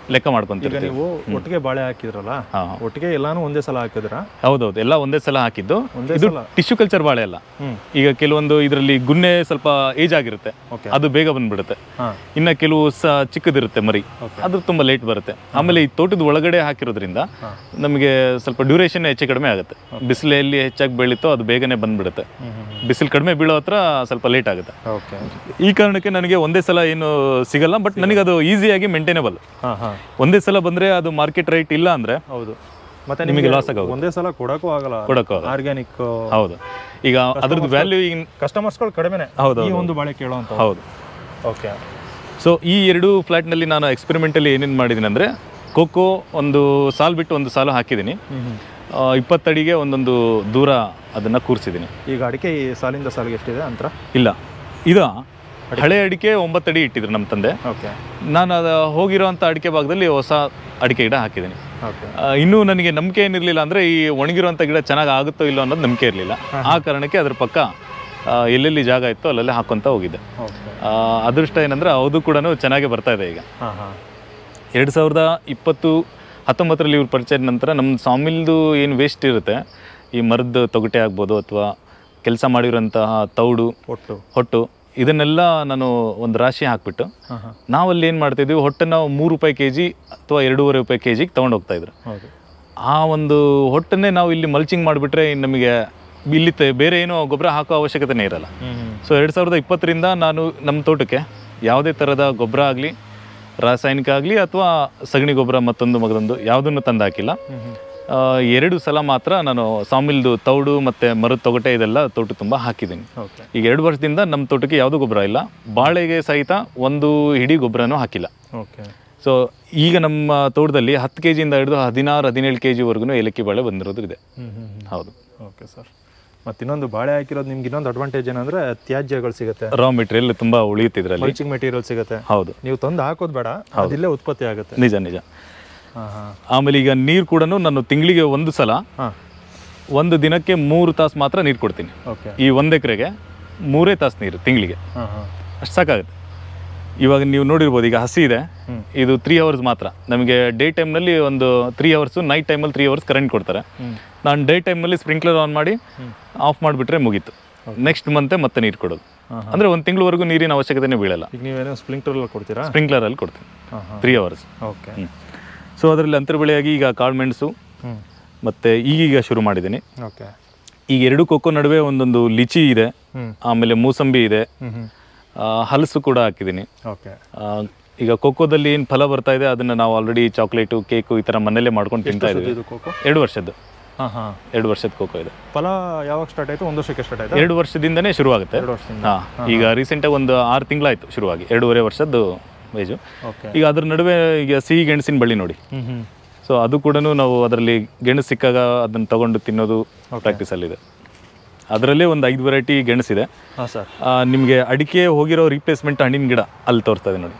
ಲೆಕ್ಕ ಈಗ ಮಾಡ್ಕೊಂತೀವಿ. ನೀವು ಒಟ್ಟಿಗೆ ಬಾಳೆ ಹಾಕಿದ್ರಲ್ಲ, ಹಾಂ ಒಟ್ಟಿಗೆ ಎಲ್ಲಾನು ಒಂದೇ ಸಲ ಹಾಕಿದ್ರಾ? ಹೌದೌದು, ಎಲ್ಲ ಒಂದೇ ಸಲ ಹಾಕಿದ್ದು. ಒಂದೇ ಇದು ಸಲ ಟಿಶ್ಯೂ ಕಲ್ಚರ್ ಬಾಳೆ ಅಲ್ಲ. ಹ್ಮ್ ಈಗ ಕೆಲವೊಂದು ಇದರಲ್ಲಿ ಗುನ್ನೆ ಸ್ವಲ್ಪ ಏಜ್ ಆಗಿರುತ್ತೆ, ಓಕೆ. ಅದು ಬೇಗ ಬಂದ್ಬಿಡುತ್ತೆ. ಹಾಂ ಇನ್ನು ಕೆಲವು ಸ ಚಿಕ್ಕದಿರುತ್ತೆ ಮರಿ, ಓಕೆ. ಅದು ತುಂಬ ಲೇಟ್ ಬರುತ್ತೆ. ಆಮೇಲೆ ಈ ತೋಟದ ಒಳಗಡೆ ಹಾಕಿರೋದ್ರಿಂದ ಹಾಂ ನಮಗೆ ಸ್ವಲ್ಪ ಡ್ಯೂರೇಷನ್ ಹೆಚ್ಚು ಕಡಿಮೆ ಆಗುತ್ತೆ. ಬಿಸಿಲು ಎಲ್ಲಿ ಹೆಚ್ಚಾಗಿ ಬೀಳುತ್ತೋ ಅದು ಬೇಗನೆ ಬಂದ್ಬಿಡುತ್ತೆ. ಹ್ಮ್ ಹ್ಮ್ ಬಿಸಿಲು ಕಡಿಮೆ ಬೀಳೋ ಹತ್ರ ಸ್ವಲ್ಪ ಲೇಟ್ ಆಗುತ್ತೆ. ಓಕೆ. ಈ ಕಾರಣಕ್ಕೆ ನನಗೆ ಒಂದೇ ಸಲ ಏನು ಸಿಗಲ್ಲ, ಬಟ್ ನನಗೆ ಅದು ಈಸಿಯಾಗಿ ಮೇಂಟೈನೇಬಲ್. ಹಾಂ ಹಾಂ ಒಂದೇ ಸಲ ಬಂದರೆ ಅದು ಮಾರ್ಕೆಟ್ ರೈಟ್ ಇಲ್ಲ ಅಂದರೆ ಹೌದು. ಮತ್ತೆ ನಿಮಗೆ ನಿಮಗೆ ಲಾಸ್ ಆಗೋದು, ಒಂದೇ ಸಲ ಕೊಡಕ್ಕೂ ಆಗಲ್ಲ. ಕೊಡೋಕ್ಕೂ ಆಗಲ್ಲ. ಆರ್ಗ್ಯಾನಿಕ್ ಹೌದು, ಈಗ ಅದ್ರದ್ದು ವ್ಯಾಲ್ಯೂ ಈಗ ಕಸ್ಟಮರ್ಸ್ಗಳು ಕಡಿಮೆನೆ ಹೌದು ಈ ಒಂದು ಬಾಳೆ ಕೇಳೋಂತ. ಹೌದು. ಓಕೆ. ಸೊ ಈ ಎರಡು ಫ್ಲ್ಯಾಟ್ನಲ್ಲಿ ನಾನು ಎಕ್ಸ್ಪೆರಿಮೆಂಟಲ್ಲಿ ಏನೇನು ಮಾಡಿದ್ದೀನಿ ಅಂದರೆ, ಕೋಕೋ ಒಂದು ಸಾಲು ಬಿಟ್ಟು ಒಂದು ಸಾಲು ಹಾಕಿದ್ದೀನಿ. ಹ್ಮ್ ಹ್ಮ್ ಇಪ್ಪತ್ತಡಿಗೆ ಒಂದೊಂದು ದೂರ ಅದನ್ನು ಕೂರಿಸಿದ್ದೀನಿ. ಈಗ ಅಡಿಕೆ ಈ ಸಾಲಿಂದ ಸಾಲಿಗೆ ಎಷ್ಟಿದೆ ಅಂತರ? ಇಲ್ಲ, ಇದು ಹಳೆ ಅಡಿಕೆ ಒಂಬತ್ತಡಿ ಇಟ್ಟಿದ್ರು ನಮ್ಮ ತಂದೆ. ಓಕೆ ನಾನು ಅದು ಹೋಗಿರೋವಂಥ ಅಡಿಕೆ ಭಾಗದಲ್ಲಿ ಹೊಸ ಅಡಿಕೆ ಗಿಡ ಹಾಕಿದ್ದೀನಿ. ಓಕೆ. ಇನ್ನೂ ನನಗೆ ನಂಬಿಕೆ ಏನಿರಲಿಲ್ಲ, ಅಂದರೆ ಈ ಒಣಗಿರೋಂಥ ಗಿಡ ಚೆನ್ನಾಗಿ ಆಗುತ್ತೋ ಇಲ್ಲೋ ಅನ್ನೋದು ನಂಬಿಕೆ ಇರಲಿಲ್ಲ. ಆ ಕಾರಣಕ್ಕೆ ಅದ್ರ ಪಕ್ಕ ಆ, ಎಲ್ಲೆಲ್ಲಿ ಜಾಗ ಇತ್ತು ಅಲ್ಲೆಲ್ಲ ಹಾಕ್ಕೊಂತ ಹೋಗಿದ್ದೆ. ಓಕೆ. ಆ, ಅದೃಷ್ಟ ಏನಂದರೆ ಅದು ಕೂಡ ಚೆನ್ನಾಗೇ ಬರ್ತಾ ಇದೆ ಈಗ. ಹಾಂ ಹಾಂ ಎರಡು ಸಾವಿರದ ಇಪ್ಪತ್ತು ಹತ್ತೊಂಬತ್ತರಲ್ಲಿ ಇವ್ರ ಪರಿಚಯದ ನಂತರ ನಮ್ಮ ಸಾಮಿಲ್ದು ಏನು ವೇಸ್ಟ್ ಇರುತ್ತೆ, ಈ ಮರದ ತೊಗಟೆ ಆಗ್ಬೋದು ಅಥವಾ ಕೆಲಸ ಮಾಡಿರೋಂತಹ ತೌಡು, ಒಟ್ಟು ಹೊಟ್ಟು, ಇದನ್ನೆಲ್ಲ ನಾನು ಒಂದು ರಾಶಿ ಹಾಕಿಬಿಟ್ಟು ಹಾಂ ಹಾಂ ನಾವಲ್ಲಿ ಏನು ಮಾಡ್ತಾಯಿದ್ವಿ, ಹೊಟ್ಟನ್ನು ಮೂರು ರೂಪಾಯಿ ಕೆ ಜಿ ಅಥವಾ ಎರಡೂವರೆ ರೂಪಾಯಿ ಕೆ ಜಿಗೆ ತೊಗೊಂಡು ಹೋಗ್ತಾಯಿದ್ರು. ಹೌದು. ಆ ಒಂದು ಹೊಟ್ಟನ್ನೇ ನಾವು ಇಲ್ಲಿ ಮಲ್ಚಿಂಗ್ ಮಾಡಿಬಿಟ್ರೆ ನಮಗೆ ಇಲ್ಲಿ ತ- ಬೇರೆ ಏನೋ ಗೊಬ್ಬರ ಹಾಕೋ ಅವಶ್ಯಕತೆನೇ ಇರಲ್ಲ. ಹ್ಮ್ ಹ್ಮ್ ಸೊ ಎರಡು ಸಾವಿರದ ಇಪ್ಪತ್ತರಿಂದ ನಾನು ನಮ್ಮ ತೋಟಕ್ಕೆ ಯಾವುದೇ ಥರದ ಗೊಬ್ಬರ ಆಗಲಿ, ರಾಸಾಯನಿಕ ಆಗಲಿ ಅಥವಾ ಸಗಣಿ ಗೊಬ್ಬರ ಮತ್ತೊಂದು ಮಗದೊಂದು ಯಾವುದನ್ನು ತಂದು ಹಾಕಿಲ್ಲ. ಹ್ಮ್ ಹ್ಮ್ ಆ, ಎರಡು ಸಲ ಮಾತ್ರ ನಾನು ಸಾಮಿಲ್ದು ತೌಡು ಮತ್ತು ಮರದ ತೊಗಟೆ ಇದೆಲ್ಲ ತೋಟ ತುಂಬ ಹಾಕಿದ್ದೀನಿ. ಓಕೆ. ಈಗ ಎರಡು ವರ್ಷದಿಂದ ನಮ್ಮ ತೋಟಕ್ಕೆ ಯಾವುದೂ ಗೊಬ್ಬರ ಇಲ್ಲ, ಬಾಳೆಗೆ ಸಹಿತ ಒಂದು ಹಿಡಿ ಗೊಬ್ಬರನೂ ಹಾಕಿಲ್ಲ. ಓಕೆ. ಸೊ ಈಗ ನಮ್ಮ ತೋಟದಲ್ಲಿ ಹತ್ತು ಕೆ ಜಿಯಿಂದ ಹಿಡಿದು ಹದಿನಾರು ಹದಿನೇಳು ಕೆ ಜಿವರೆಗೂ ಏಲಕ್ಕಿ ಬಾಳೆ ಬಂದಿರೋದು ಇದೆ. ಹ್ಮ್ ಹ್ಮ್ ಹ್ಮ್ ಹೌದು. Okay sir. ಮತ್ತು ಇನ್ನೊಂದು ಬಾಳೆ ಹಾಕಿರೋದು ನಿಮ್ಗೆ ಇನ್ನೊಂದು ಅಡ್ವಾಂಟೇಜ್ ಏನಂದ್ರೆ ತ್ಯಾಜ್ಯಗಳು ಸಿಗುತ್ತೆ, ರಾ ಮೆಟೀರಿಯಲ್ ತುಂಬ ಉಳಿಯುತ್ತಿದ್ರಲ್ಲಿ. ಮಲ್ಚಿಂಗ್ ಮೆಟೀರಿಯಲ್ ಸಿಗುತ್ತೆ. ಹೌದು, ನೀವು ತಂದು ಹಾಕೋದು ಬೇಡ, ಅದಿಲ್ಲೇ ಉತ್ಪತ್ತಿ ಆಗುತ್ತೆ. ನಿಜ ನಿಜ. ಹಾಂ ಹಾಂ ಆಮೇಲೆ ಈಗ ನೀರು ಕೂಡ ನಾನು ತಿಂಗಳಿಗೆ ಒಂದು ಸಲ ಹಾಂ ಒಂದು ದಿನಕ್ಕೆ ಮೂರು ತಾಸು ಮಾತ್ರ ನೀರು ಕೊಡ್ತೀನಿ. ಓಕೆ. ಈ ಒಂದು ಎಕರೆಗೆ ಮೂರೇ ತಾಸು ನೀರು ತಿಂಗಳಿಗೆ, ಹಾಂ ಹಾಂ ಅಷ್ಟು ಸಾಕಾಗುತ್ತೆ. ಇವಾಗ ನೀವು ನೋಡಿರ್ಬೋದು, ಈಗ ಹಸಿ ಇದೆ, ಹ್ಮ್. ಇದು ತ್ರೀ ಅವರ್ಸ್ ಮಾತ್ರ. ನಮಗೆ ಡೇ ಟೈಮ್ನಲ್ಲಿ ಒಂದು ತ್ರೀ ಅವರ್ಸು, ನೈಟ್ ಟೈಮಲ್ಲಿ ತ್ರೀ ಅವರ್ಸ್ ಕರೆಂಟ್ ಕೊಡ್ತಾರೆ. ಹ್ಮ್. ನಾನು ಡೇ ಟೈಮಲ್ಲಿ ಸ್ಪ್ರಿಂಕ್ಲರ್ ಆನ್ ಮಾಡಿ ಹ್ಮ್. ಆಫ್ ಮಾಡಿಬಿಟ್ರೆ ಮುಗೀತು. ನೆಕ್ಸ್ಟ್ ಮಂತೆ ಮತ್ತೆ ನೀರು ಕೊಡೋದು. ಹಾಂ ಹಾಂ ಅಂದರೆ ಒಂದು ತಿಂಗಳವರೆಗೂ ನೀರಿನ ಅವಶ್ಯಕತೆನೇ ಬೀಳಲ್ಲ. ಈಗ ನೀವೇನೋ ಸ್ಪ್ರಿಂಕ್ಲರಲ್ಲಿ ಕೊಡ್ತೀರಾ? ಸ್ಪ್ರಿಂಕ್ಲರಲ್ಲಿ ಕೊಡ್ತೀನಿ ಹಾಂ ಹಾಂ ತ್ರೀ ಅವರ್ಸ್. ಓಕೆ. ಹ್ಞೂ. ಸೊ ಅದರಲ್ಲಿ ಅಂತರ್ಬೆಳೆಯಾಗಿ ಈಗ ಕಾಳುಮೆಣಸು ಹ್ಞೂ ಮತ್ತು ಈಗೀಗ ಶುರು ಮಾಡಿದ್ದೀನಿ. ಓಕೆ. ಈಗ ಎರಡು ಕೊಕ್ಕೋ ನಡುವೆ ಒಂದೊಂದು ಲಿಚಿ ಇದೆ, ಹ್ಞೂ ಆಮೇಲೆ ಮೂಸಂಬಿ ಇದೆ, ಹ್ಞೂ ಹ್ಞೂ ಆ, ಹಲಸು ಕೂಡ ಹಾಕಿದ್ದೀನಿ. ಓಕೆ. ಆ, ಈಗ ಕೊಕ್ಕೋದಲ್ಲಿ ಏನು ಫಲ ಬರ್ತಾ ಇದೆ ಅದನ್ನು ನಾವು ಆಲ್ರೆಡಿ ಚಾಕ್ಲೇಟು, ಕೇಕು ಈ ಥರ ಮನೇಲೇ ಮಾಡ್ಕೊಂಡು ತಿಂತಾ ಇದ್ದೀವಿ. ಇದು ಕೋಕೋ? ಎರಡು ವರ್ಷದ್ದು. ಹಾಂ ಹಾಂ ಎರಡು ವರ್ಷದ ಕೋಕೋ ಇದೆ. ಫಲ ಯಾವಾಗ ಸ್ಟಾರ್ಟ್ ಆಯಿತು? ಒಂದು ವರ್ಷಕ್ಕೆ ಸ್ಟಾರ್ಟ್ ಆಯಿತು? ಎರಡು ವರ್ಷದಿಂದನೇ ಶುರುವಾಗುತ್ತೆ. ಎರಡು ವರ್ಷದಿಂದ. ಹಾಂ, ಈಗ ರೀಸೆಂಟಾಗಿ ಒಂದು ಆರು ತಿಂಗಳಾಯಿತು ಶುರುವಾಗಿ, ಎರಡೂವರೆ ವರ್ಷದ್ದು ವೇಜು. ಓಕೆ. ಈಗ ಅದ್ರ ನಡುವೆ ಈಗ ಸಿಹಿ ಗೆಣಸಿನ ಬಳ್ಳಿ ನೋಡಿ. ಹ್ಞೂ ಹ್ಞೂ ಸೊ ಅದು ಕೂಡ ನಾವು ಅದರಲ್ಲಿ ಗೆಣಸು ಸಿಕ್ಕಾಗ ಅದನ್ನು ತೊಗೊಂಡು ತಿನ್ನೋದು ಪ್ರಾಕ್ಟೀಸಲ್ಲಿದೆ. ಅದರಲ್ಲೇ ಒಂದು ಐದು ವೆರೈಟಿ ಗೆಣಸಿದೆ. ಹಾಂ ಸರ್. ನಿಮಗೆ ಅಡಿಕೆ ಹೋಗಿರೋ ರೀಪ್ಲೇಸ್ಮೆಂಟ್ ಹಣ್ಣಿನ ಗಿಡ ಅಲ್ಲಿ ತೋರಿಸ್ತಾ ಇದೆ ನೋಡಿ,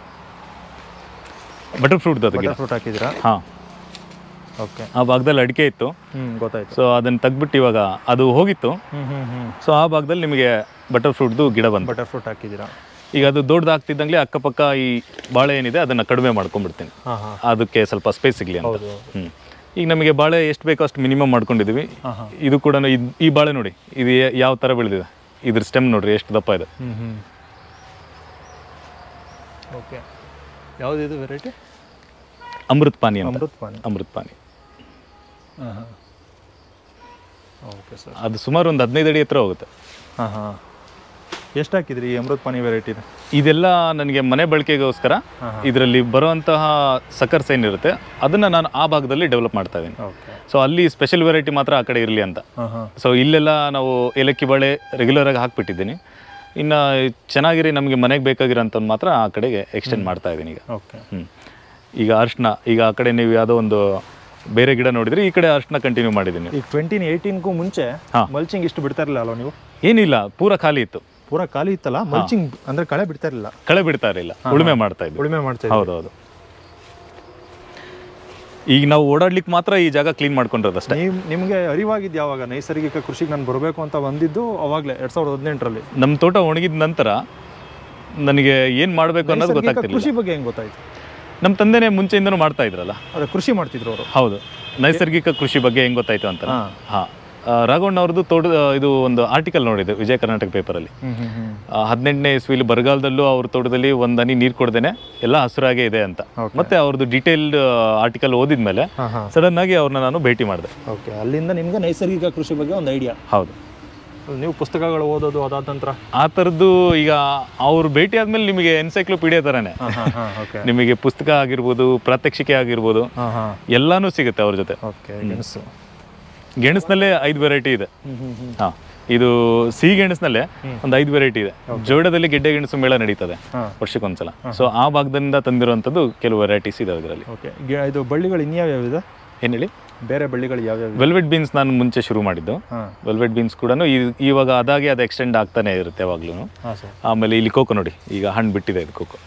ಬಟರ್ ಫ್ರೂಟ್ದು ಅದು ಗಿಡ. ಫ್ರೂಟ್ ಹಾಕಿದ್ದೀರಾ? ಹಾಂ, ಓಕೆ. ಆ ಭಾಗದಲ್ಲಿ ಅಡಿಕೆ ಇತ್ತು. ಹ್ಞೂ ಗೊತ್ತಾಯ್ತು. ಸೊ ಅದನ್ನು ತೆಗ್ಬಿಟ್ಟು ಇವಾಗ ಅದು ಹೋಗಿತ್ತು. ಹ್ಞೂ ಹ್ಞೂ ಹ್ಞೂ ಸೊ ಆ ಭಾಗದಲ್ಲಿ ನಿಮಗೆ ಬಟರ್ ಫ್ರೂಟ್ದು ಗಿಡ ಬಂತು. ಬಟರ್ ಫ್ರೂಟ್ ಹಾಕಿದ್ದೀರಾ? ಈಗ ಅದು ದೊಡ್ಡದಾಗ್ತಿದ್ದಂಗೆ ಅಕ್ಕಪಕ್ಕ ಈ ಬಾಳೆ ಏನಿದೆ ಅದನ್ನು ಕಡಿಮೆ ಮಾಡ್ಕೊಂಡ್ಬಿಡ್ತೀನಿ, ಹಾಂ ಹಾಂ ಅದಕ್ಕೆ ಸ್ವಲ್ಪ ಸ್ಪೇಸ್ ಸಿಗಲಿ ಅಂತ. ಹೌದು. ಹ್ಞೂ. ಈಗ ನಮಗೆ ಬಾಳೆ ಎಷ್ಟು ಬೇಕೋ ಅಷ್ಟು ಮಿನಿಮಮ್ ಮಾಡ್ಕೊಂಡಿದ್ದೀವಿ. ಹಾಂ ಹಾಂ ಇದು ಕೂಡ ಇದ್- ಈ ಬಾಳೆ ನೋಡಿ, ಇದು ಯಾವ ಥರ ಬೆಳೆದಿದೆ, ಇದ್ರ ಸ್ಟೆಮ್ ನೋಡ್ರಿ ಎಷ್ಟು ದಪ್ಪ ಇದೆ. ಹ್ಞೂ ಹ್ಞೂ ಓಕೆ. ಯಾವುದಿದು ವೆರೈಟಿ? ಅಮೃತ್ ಪಾನಿ ಅಂತ. ಅಮೃತ್ ಪಾನಿ. ಅಮೃತ್ ಪಾನಿ ಹಾಂ ಹಾಂ ಓಕೆ ಸರ್. ಅದು ಸುಮಾರು ಒಂದು ಹದಿನೈದು ಅಡಿ ಹತ್ರ ಹೋಗುತ್ತೆ. ಹಾಂ ಹಾಂ ಎಷ್ಟು ಹಾಕಿದ್ರಿ ಈ ಅಮೃತ್ ಪಾನಿ ವೆರೈಟಿನ? ಇದೆಲ್ಲ ನನಗೆ ಮನೆ ಬಳಕೆಗೋಸ್ಕರ ಹಾಂ ಹಾಂ ಇದರಲ್ಲಿ ಬರುವಂತಹ ಸಕ್ಕರ್ಸ್ ಏನಿರುತ್ತೆ ಅದನ್ನು ನಾನು ಆ ಭಾಗದಲ್ಲಿ ಡೆವಲಪ್ ಮಾಡ್ತಾ ಇದ್ದೀನಿ. ಓಕೆ. ಸೊ ಅಲ್ಲಿ ಸ್ಪೆಷಲ್ ವೆರೈಟಿ ಮಾತ್ರ ಆ ಕಡೆ ಇರಲಿ ಅಂತ. ಹಾಂ ಹಾಂ ಸೊ ಇಲ್ಲೆಲ್ಲ ನಾವು ಏಲಕ್ಕಿ ಬಾಳೆ ರೆಗ್ಯುಲರಾಗಿ ಹಾಕ್ಬಿಟ್ಟಿದ್ದೀನಿ. ಇನ್ನು ಚೆನ್ನಾಗಿರಿ ನಮಗೆ ಮನೆಗೆ ಬೇಕಾಗಿರೋಂಥದ್ದು ಮಾತ್ರ ಆ ಕಡೆಗೆ ಎಕ್ಸ್ಟೆಂಡ್ ಮಾಡ್ತಾ ಇದ್ದೀನಿ ಈಗ. ಓಕೆ. ಹ್ಞೂ. ಈಗ ಅರ್ಶಿನ, ಈಗ ಆ ಕಡೆ ನೀವು ಯಾವುದೋ ಒಂದು ಬೇರೆ ಗಿಡ ನೋಡಿದ್ರೆ ಈ ಕಡೆ ಅರ್ಶಿನ ಕಂಟಿನ್ಯೂ ಮಾಡಿದ್ದೀನಿ. ಈಗ ಟ್ವೆಂಟಿನ್ ಏಯ್ಟೀನ್ಗೂ ಮುಂಚೆ ಹಾಂ. ಮಲ್ಚಿಂಗ್ ಇಷ್ಟು ಬಿಡ್ತಾ ಇರಲಿಲ್ಲ ಅಲ್ವಾ ನೀವು? ಏನಿಲ್ಲ, ಪೂರ ಖಾಲಿ ಇತ್ತು. ಪೂರಾ ಖಾಲಿ ಇತ್ತಲ್ಲ, ಮಲ್ಚಿಂಗ್ ಅಂದರೆ ಕಳೆ ಬಿಡ್ತಾ ಇರಲಿಲ್ಲ, ಕಳೆ ಬಿಡ್ತಾ ಇರಲಿಲ್ಲ, ಉಳುಮೆ ಮಾಡ್ತಾ ಇದ್ವಿ. ಉಳುಮೆ ಮಾಡ್ತಾ ಇದ್ವಿ. ಹೌದೌದು. ಈಗ ನಾವು ಓಡಾಡ್ಲಿಕ್ಕೆ ಮಾತ್ರ ಈ ಜಾಗ ಕ್ಲೀನ್ ಮಾಡ್ಕೊಂಡಿರೋದಷ್ಟೇ. ನೀವು ನಿಮಗೆ ಅರಿವಾಗಿದ್ದು ಯಾವಾಗ ನೈಸರ್ಗಿಕ ಕೃಷಿಗೆ ನಾನು ಬರಬೇಕು ಅಂತ ಬಂದಿದ್ದು? ಅವಾಗಲೇ ಎರಡು ಸಾವಿರದ ಹದಿನೆಂಟರಲ್ಲಿ ನಮ್ಮ ತೋಟ ಒಣಗಿದ ನಂತರ ನನಗೆ ಏನು ಮಾಡಬೇಕು ಅನ್ನೋದು ನೈಸರ್ಗಿಕ ಗೊತ್ತಾಗ್ತಿರ್ಲಿಲ್ಲ. ಕೃಷಿ ಬಗ್ಗೆ ಹೆಂಗೆ ಗೊತ್ತಾಯ್ತು? ನಮ್ಮ ತಂದೆನೇ ಮುಂಚೆಯಿಂದನೂ ಮಾಡ್ತಾ ಇದ್ರಲ್ಲ. ಅದೇ ಕೃಷಿ ಮಾಡ್ತಿದ್ರು ಅವರು. ಹೌದು, ನೈಸರ್ಗಿಕ ಕೃಷಿ ಬಗ್ಗೆ ಹೆಂಗೆ ಗೊತ್ತಾಯ್ತು ಅಂತ. ಹಾಂ, ರಾಘವಣ್ಣ ಅವ್ರದ್ದು ತೋಟ ಇದು ಒಂದು ಆರ್ಟಿಕಲ್ ನೋಡಿದೆ ವಿಜಯ ಕರ್ನಾಟಕ ಪೇಪರಲ್ಲಿ. ಹದಿನೆಂಟನೇ ಇಸ್ವಿಲಿ ಬರಗಾಲದಲ್ಲೂ ಅವ್ರ ತೋಟದಲ್ಲಿ ಒಂದು ಹನಿ ನೀರು ಕೊಡ್ದೇನೆ ಎಲ್ಲ ಹಸುರಾಗೇ ಇದೆ ಅಂತ. ಮತ್ತೆ ಅವ್ರದ್ದು ಡೀಟೇಲ್ಡ್ ಆರ್ಟಿಕಲ್ ಓದಿದ್ಮೇಲೆ ಸಡನ್ ಆಗಿ ಅವ್ರನ್ನ ನಾನು ಭೇಟಿ ಮಾಡಿದೆ. ಓಕೆ, ಅಲ್ಲಿಂದ ನಿಮ್ಗೆ ನೈಸರ್ಗಿಕ ಕೃಷಿ ಬಗ್ಗೆ ಒಂದು ಐಡಿಯಾ. ಹೌದು. ನೀವು ಪುಸ್ತಕಗಳು ಓದೋದು ಅದಾದ ನಂತರ ಆ ಥರದ್ದು ಈಗ ಅವ್ರು ಭೇಟಿ ಆದ್ಮೇಲೆ ನಿಮಗೆ ಎನ್ಸೈಕ್ಲೋಪೀಡಿಯಾ ಥರನೇ ನಿಮಗೆ ಪುಸ್ತಕ ಆಗಿರ್ಬೋದು, ಪ್ರಾತ್ಯಕ್ಷಿಕೆ ಆಗಿರ್ಬೋದು, ಎಲ್ಲಾನು ಸಿಗುತ್ತೆ ಅವ್ರ ಜೊತೆ. ಓಕೆ, ಗೆಣಸು ಗೆಣಸಿನಲ್ಲೇ ಐದು ವೆರೈಟಿ ಇದೆ. ಹಾಂ, ಇದು ಸಿಹಿ ಗೆಣಸಿನಲ್ಲೇ ಒಂದು ಐದು ವೆರೈಟಿ ಇದೆ. ಜೋಳದಲ್ಲಿ ಗೆಡ್ಡೆ ಗೆಣಸು ಮೇಳ ನಡೀತದೆ ವರ್ಷಕ್ಕೊಂದ್ಸಲ. ಸೊ ಆ ಭಾಗದಿಂದ ತಂದಿರುವಂಥದ್ದು ಕೆಲವು ವೆರೈಟೀಸ್ ಇದಾವೆ ಇದರಲ್ಲಿ. ಓಕೆ, ಇದು ಬಳ್ಳಿಗಳು ಇನ್ಯಾವ್ಯಾವ ಇದೆ? ಏನು ಹೇಳಿ? ಬೇರೆ ಬಳ್ಳಿಗಳು ಯಾವ್ಯಾವ? ವೆಲ್ವೆಟ್ ಬೀನ್ಸ್ ನಾನು ಮುಂಚೆ ಶುರು ಮಾಡಿದ್ದು. ವೆಲ್ವೆಟ್ ಬೀನ್ಸ್ ಕೂಡ ಇವಾಗ ಅದಾಗೆ ಅದು ಎಕ್ಸ್ಟೆಂಡ್ ಆಗ್ತಾನೆ ಇರುತ್ತೆ ಯಾವಾಗ್ಲೂ. ಆಮೇಲೆ ಇಲ್ಲಿ ಕೋಕೋ ನೋಡಿ, ಈಗ ಹಣ್ಣು ಬಿಟ್ಟಿದೆ ಇದು ಕೋಕೋ.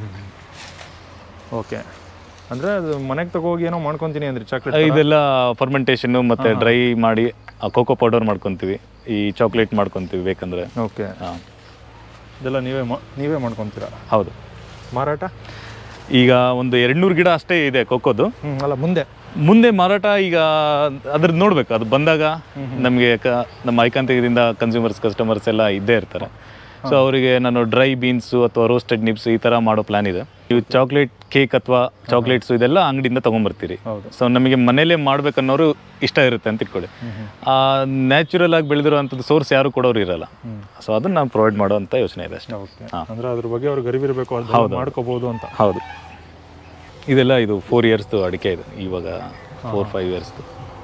ಓಕೆ, ಅಂದರೆ ಅದು ಮನೆಗೆ ತಗೋಗಿ ಏನೋ ಮಾಡ್ಕೊತೀನಿ ಅಂದ್ರೆ ಚಾಕ್ಲೇಟ್ ಇದೆಲ್ಲ ಫರ್ಮೆಂಟೇಷನ್ನು ಮತ್ತು ಡ್ರೈ ಮಾಡಿ ಕೋಕೋ ಪೌಡರ್ ಮಾಡ್ಕೊತೀವಿ, ಈ ಚಾಕ್ಲೇಟ್ ಮಾಡ್ಕೊತೀವಿ ಬೇಕಂದರೆ. ಓಕೆ, ಹಾಂ, ಇದೆಲ್ಲ ನೀವೇ ನೀವೇ ಮಾಡ್ಕೊತೀರಾ? ಹೌದು. ಮಾರಾಟ ಈಗ ಒಂದು ಎರಡು ನೂರು ಗಿಡ ಅಷ್ಟೇ ಇದೆ ಕೋಕೋದು. ಅಲ್ಲ, ಮುಂದೆ ಮುಂದೆ ಮಾರಾಟ ಈಗ ಅದ್ರದ್ದು ನೋಡ್ಬೇಕು, ಅದು ಬಂದಾಗ ನಮಗೆ ಕ ನಮ್ಮ ಐಕಾಂತಿಕದಿಂದ ಕನ್ಸ್ಯೂಮರ್ಸ್ ಕಸ್ಟಮರ್ಸ್ ಎಲ್ಲ ಇದ್ದೇ ಇರ್ತಾರೆ. ಸೊ ಅವರಿಗೆ ನಾನು ಡ್ರೈ ಬೀನ್ಸು ಅಥವಾ ರೋಸ್ಟೆಡ್ ನಿಪ್ಸ್ ಈ ಥರ ಮಾಡೋ ಪ್ಲ್ಯಾನ್ ಇದೆ. ಇವು ಚಾಕ್ಲೇಟ್ ಕೇಕ್ ಅಥವಾ ಚಾಕ್ಲೇಟ್ಸು ಇದೆಲ್ಲ ಅಂಗಡಿಯಿಂದ ತೊಗೊಂಬರ್ತೀರಿ. ಸೊ ನಮಗೆ ಮನೇಲೇ ಮಾಡ್ಬೇಕನ್ನೋರು ಇಷ್ಟ ಇರುತ್ತೆ ಅಂತ ಇಟ್ಕೊಳ್ಳಿ. ಆ ನ್ಯಾಚುರಲ್ ಆಗಿ ಬೆಳೆದಿರೋವಂಥದ್ದು ಸೋರ್ಸ್ ಯಾರು ಕೊಡೋರು ಇರಲ್ಲ. ಸೊ ಅದನ್ನು ನಾವು ಪ್ರೊವೈಡ್ ಮಾಡೋ ಅಂತ ಯೋಚನೆ ಇದೆ ಅಷ್ಟೇ. ಓಕೆ, ಅಂದರೆ ಅದ್ರ ಬಗ್ಗೆ ಅವ್ರಿಗೆ ಅರಿವಿರಬೇಕು, ಹೌದು, ಮಾಡ್ಕೋಬೋದು ಅಂತ. ಹೌದು. ಇದೆಲ್ಲ ಇದು ಫೋರ್ ಇಯರ್ಸ್ದು ಅಡಿಕೆ ಇದೆ, ಇವಾಗ ಫೋರ್ ಫೈವ್ ಇಯರ್ಸ್ದು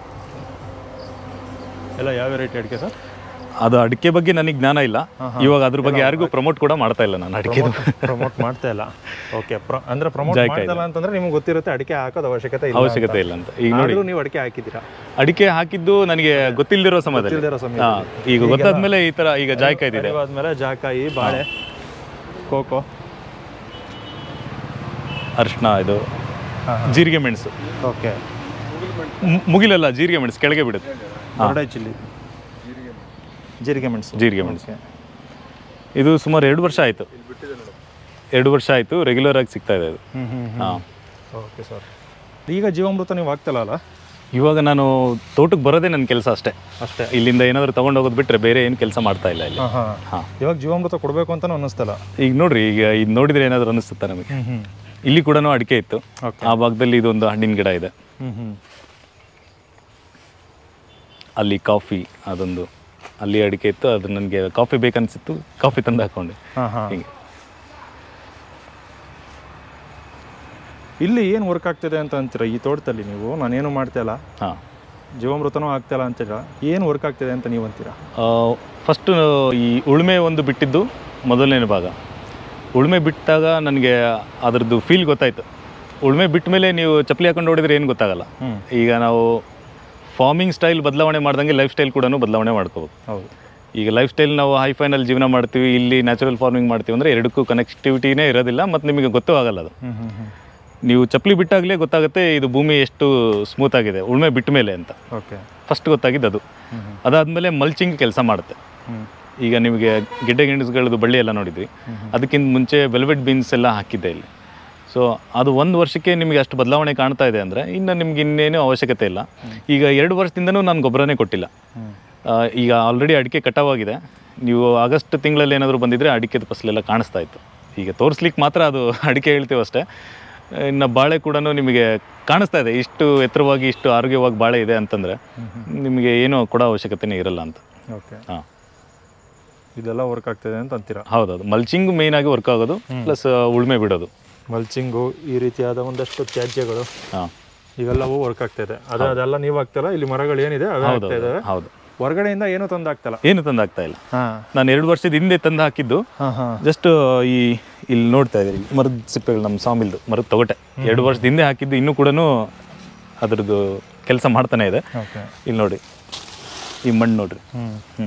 ಎಲ್ಲ. ಯಾವ ವೆರೈಟಿ ಅಡಿಕೆ ಸರ್? ಅದು ಅಡಿಕೆ ಬಗ್ಗೆ ನನಗೆ ಜ್ಞಾನ ಇಲ್ಲ ಇವಾಗ, ಅದ್ರ ಬಗ್ಗೆ ಯಾರಿಗೂ ಪ್ರಮೋಟ್ ಕೂಡ ಮಾಡ್ತಾ ಇಲ್ಲ ನಾನು. ಅಡಿಕೆ ಪ್ರಮೋಟ್ ಮಾಡ್ತಾ ಇಲ್ಲ. ಓಕೆ, ಅಂದ್ರೆ ಪ್ರಮೋಟ್ ಮಾಡ್ತಾ ಅಂತಂದ್ರೆ ನಿಮ್ಗೆ ಗೊತ್ತಿರುತ್ತೆ ಅಡಿಕೆ ಹಾಕೋದು ಅವಶ್ಯಕತೆ ಇಲ್ಲ ಅವಶ್ಯಕತೆ ಇಲ್ಲ ಅಂತ. ಈಗ ನೋಡಿ, ನೀವು ಅಡಿಕೆ ಹಾಕಿದ್ದೀರಾ? ಅಡಿಕೆ ಹಾಕಿದ್ದು ನನಗೆ ಗೊತ್ತಿಲ್ಲದಿರೋ ಸಮಯದಲ್ಲಿ. ಈಗ ಗೊತ್ತಾದ್ಮೇಲೆ ಈ ತರ ಈಗ ಜಾಯ್ಕಾಯಿ ಇದೆ, ಆದ್ಮೇಲೆ ಜಾಕಾಯಿ, ಬಾಳೆ, ಕೋಕೋ, ಅರ್ಶಿನ, ಇದು ಜೀರಿಗೆ ಮೆಣಸು. ಓಕೆ, ಮುಗಿಲಲ್ಲ, ಜೀರಿಗೆ ಮೆಣಸು ಕೆಳಗೆ ಬಿಡುತ್ತೆ. ಬರಡೈ ಚಿಲ್ಲಿ, ಜೀರಿಗೆ ಮೆಣಸು. ಜೀರಿಗೆ ಮೆಣಸು ಇದು ಸುಮಾರು ಎರಡು ವರ್ಷ ಆಯಿತು. ಎರಡು ವರ್ಷ ಆಯಿತು ರೆಗ್ಯುಲರ್ ಆಗಿ ಸಿಗ್ತಾ ಇದೆ ಅದು. ಹಾಂ, ಓಕೆ ಸರ್. ಈಗ ಜೀವಾಮೃತ ನೀವು ಆಗ್ತಲ್ಲ ಅಲ್ಲ? ಇವಾಗ ನಾನು ತೋಟಕ್ಕೆ ಬರೋದೇ ನನ್ನ ಕೆಲಸ ಅಷ್ಟೇ ಅಷ್ಟೇ ಇಲ್ಲಿಂದ ಏನಾದರೂ ತೊಗೊಂಡು ಹೋಗೋದು ಬಿಟ್ಟರೆ ಬೇರೆ ಏನು ಕೆಲಸ ಮಾಡ್ತಾ ಇಲ್ಲ ಇಲ್ಲಿ. ಹಾಂ, ಇವಾಗ ಜೀವಾಮೃತ ಕೊಡಬೇಕು ಅಂತಲೂ ಅನ್ನಿಸ್ತಲ್ಲ? ಈಗ ನೋಡಿರಿ, ಈಗ ಇದು ನೋಡಿದರೆ ಏನಾದರೂ ಅನ್ನಿಸುತ್ತಾ ನಮಗೆ? ಇಲ್ಲಿ ಕೂಡ ಅಡಿಕೆ ಇತ್ತು, ಆ ಭಾಗದಲ್ಲಿ ಇದೊಂದು ಹಣ್ಣಿನ ಗಿಡ ಇದೆ. ಅಲ್ಲಿ ಕಾಫಿ, ಅದೊಂದು ಅಲ್ಲಿ ಅಡಿಕೆ ಇತ್ತು. ಅದು ನನಗೆ ಕಾಫಿ ಬೇಕನ್ಸಿತ್ತು, ಕಾಫಿ ತಂದು ಹಾಕೊಂಡೆ. ಹೀಗೆ ಇಲ್ಲಿ ಏನು ವರ್ಕ್ ಆಗ್ತಿದೆ ಅಂತ ಅಂತೀರಾ ಈ ತೋಟದಲ್ಲಿ ನೀವು? ನಾನೇನು ಮಾಡ್ತಾಯಿಲ್ಲ, ಹಾಂ, ಜೀವಾಮೃತನೂ ಆಗ್ತಾಯಿಲ್ಲ ಅಂತೀರಾ, ಏನು ವರ್ಕ್ ಆಗ್ತಿದೆ ಅಂತ ನೀವು ಅಂತೀರಾ? ಫಸ್ಟು ಈ ಉಳುಮೆ ಒಂದು ಬಿಟ್ಟಿದ್ದು ಮೊದಲನೇ ಭಾಗ. ಉಳುಮೆ ಬಿಟ್ಟಾಗ ನನಗೆ ಅದರದ್ದು ಫೀಲ್ ಗೊತ್ತಾಯಿತು. ಉಳುಮೆ ಬಿಟ್ಟ ಮೇಲೆ ನೀವು ಚಪ್ಪಲಿ ಹಾಕೊಂಡು ನೋಡಿದರೆ ಏನು ಗೊತ್ತಾಗಲ್ಲ. ಈಗ ನಾವು ಫಾರ್ಮಿಂಗ್ ಸ್ಟೈಲ್ ಬದಲಾವಣೆ ಮಾಡ್ದಂಗೆ ಲೈಫ್ ಸ್ಟೈಲ್ ಕೂಡ ಬದಲಾವಣೆ ಮಾಡ್ಕೋಬೇಕು. ಹೌದು, ಈಗ ಲೈಫ್ ಸ್ಟೈಲ್ ನಾವು ಹೈ ಫೈನಲ್ಲಿ ಜೀವನ ಮಾಡ್ತೀವಿ, ಇಲ್ಲಿ ನ್ಯಾಚುರಲ್ ಫಾರ್ಮಿಂಗ್ ಮಾಡ್ತೀವಿ ಅಂದರೆ ಎರಡಕ್ಕೂ ಕನೆಕ್ಟಿವಿಟಿನೇ ಇರೋದಿಲ್ಲ ಮತ್ತು ನಿಮಗೆ ಗೊತ್ತೂ ಆಗಲ್ಲ. ಅದು ನೀವು ಚಪ್ಪಲಿ ಬಿಟ್ಟಾಗಲೇ ಗೊತ್ತಾಗುತ್ತೆ ಇದು ಭೂಮಿ ಎಷ್ಟು ಸ್ಮೂತ್ ಆಗಿದೆ ಉಳುಮೆ ಬಿಟ್ಟ ಮೇಲೆ ಅಂತ. ಓಕೆ, ಫಸ್ಟ್ ಗೊತ್ತಾಗಿದ್ದು ಅದು. ಅದಾದಮೇಲೆ ಮಲ್ಚಿಂಗ್ ಕೆಲಸ ಮಾಡುತ್ತೆ. ಈಗ ನಿಮಗೆ ಗೆಡ್ಡೆ ಗೆಣಸುಗಳದ್ದು ಬಳ್ಳಿ ಎಲ್ಲ ನೋಡಿದ್ವಿ, ಅದಕ್ಕಿಂತ ಮುಂಚೆ ವೆಲ್ವೆಟ್ ಬೀನ್ಸ್ ಎಲ್ಲ ಹಾಕಿದ್ದೆ ಇಲ್ಲಿ. ಸೊ ಅದು ಒಂದು ವರ್ಷಕ್ಕೆ ನಿಮಗೆ ಅಷ್ಟು ಬದಲಾವಣೆ ಕಾಣ್ತಾ ಇದೆ ಅಂದರೆ ಇನ್ನು ನಿಮ್ಗೆ ಇನ್ನೇನು ಅವಶ್ಯಕತೆ ಇಲ್ಲ. ಈಗ ಎರಡು ವರ್ಷದಿಂದನೂ ನಾನು ಗೊಬ್ಬರನೇ ಕೊಟ್ಟಿಲ್ಲ. ಈಗ ಆಲ್ರೆಡಿ ಅಡಿಕೆ ಕಟಾವಾಗಿದೆ. ನೀವು ಆಗಸ್ಟ್ ತಿಂಗಳಲ್ಲಿ ಏನಾದರೂ ಬಂದಿದ್ದರೆ ಅಡಿಕೆದ ಫಸಲೆಲ್ಲ ಕಾಣಿಸ್ತಾ ಇತ್ತು. ಈಗ ತೋರಿಸ್ಲಿಕ್ಕೆ ಮಾತ್ರ ಅದು ಅಡಿಕೆ ಹೇಳ್ತೀವಿ ಅಷ್ಟೇ. ಇನ್ನು ಬಾಳೆ ಕೂಡ ನಿಮಗೆ ಕಾಣಿಸ್ತಾ ಇದೆ, ಇಷ್ಟು ಎತ್ತರವಾಗಿ ಇಷ್ಟು ಆರೋಗ್ಯವಾಗಿ ಬಾಳೆ ಇದೆ ಅಂತಂದರೆ ನಿಮಗೆ ಏನೂ ಕೊಡೋ ಅವಶ್ಯಕತೆನೇ ಇರಲ್ಲ ಅಂತ. ಓಕೆ, ಹಾಂ, ಇದೆಲ್ಲ ವರ್ಕ್ ಆಗ್ತಿದೆ ಅಂತ ಅಂತೀರಾ? ಹೌದೌದು, ಮಲ್ಚಿಂಗ್ ಮೇಯ್ನಾಗಿ ವರ್ಕ್ ಆಗೋದು, ಪ್ಲಸ್ ಉಳುಮೆ ಬಿಡೋದು. ಮಲ್ಚಿಂಗು, ಈ ರೀತಿಯಾದ ಒಂದಷ್ಟು ತ್ಯಾಜ್ಯಗಳು, ಹಾಂ, ಇವೆಲ್ಲವೂ ವರ್ಕ್ ಆಗ್ತಾಯಿದೆ. ಅದು ಅದೆಲ್ಲ ನೀವು ಆಗ್ತಾಯಿಲ್ಲ, ಇಲ್ಲಿ ಮರಗಳು ಏನಿದೆ ಅವು ಆಗ್ತಾ ಇದ್ದಾವೆ. ಹೌದು, ಹೊರಗಡೆಯಿಂದ ಏನು ತಂದು ಆಗ್ತಾಯಿಲ್ಲ, ಏನು ತಂದು ಆಗ್ತಾ ಇಲ್ಲ. ನಾನು ಎರಡು ವರ್ಷದ ಹಿಂದೆ ತಂದು ಹಾಕಿದ್ದು. ಜಸ್ಟ್ ಈ ಇಲ್ಲಿ ನೋಡ್ತಾ ಇದ್ದೀರಿ ಮರದ ಸಿಪ್ಪೆಗಳು, ನಮ್ಮ ಸಾಮಿಲ್ದು ಮರದ ತೊಗಟೆ ಎರಡು ವರ್ಷದ ಹಿಂದೆ ಹಾಕಿದ್ದು, ಇನ್ನೂ ಕೂಡ ಅದರದ್ದು ಕೆಲಸ ಮಾಡ್ತಾನೆ ಇದೆ. ಇಲ್ಲಿ ನೋಡಿ, ಈ ಮಣ್ಣು ನೋಡ್ರಿ. ಹ್ಞೂ,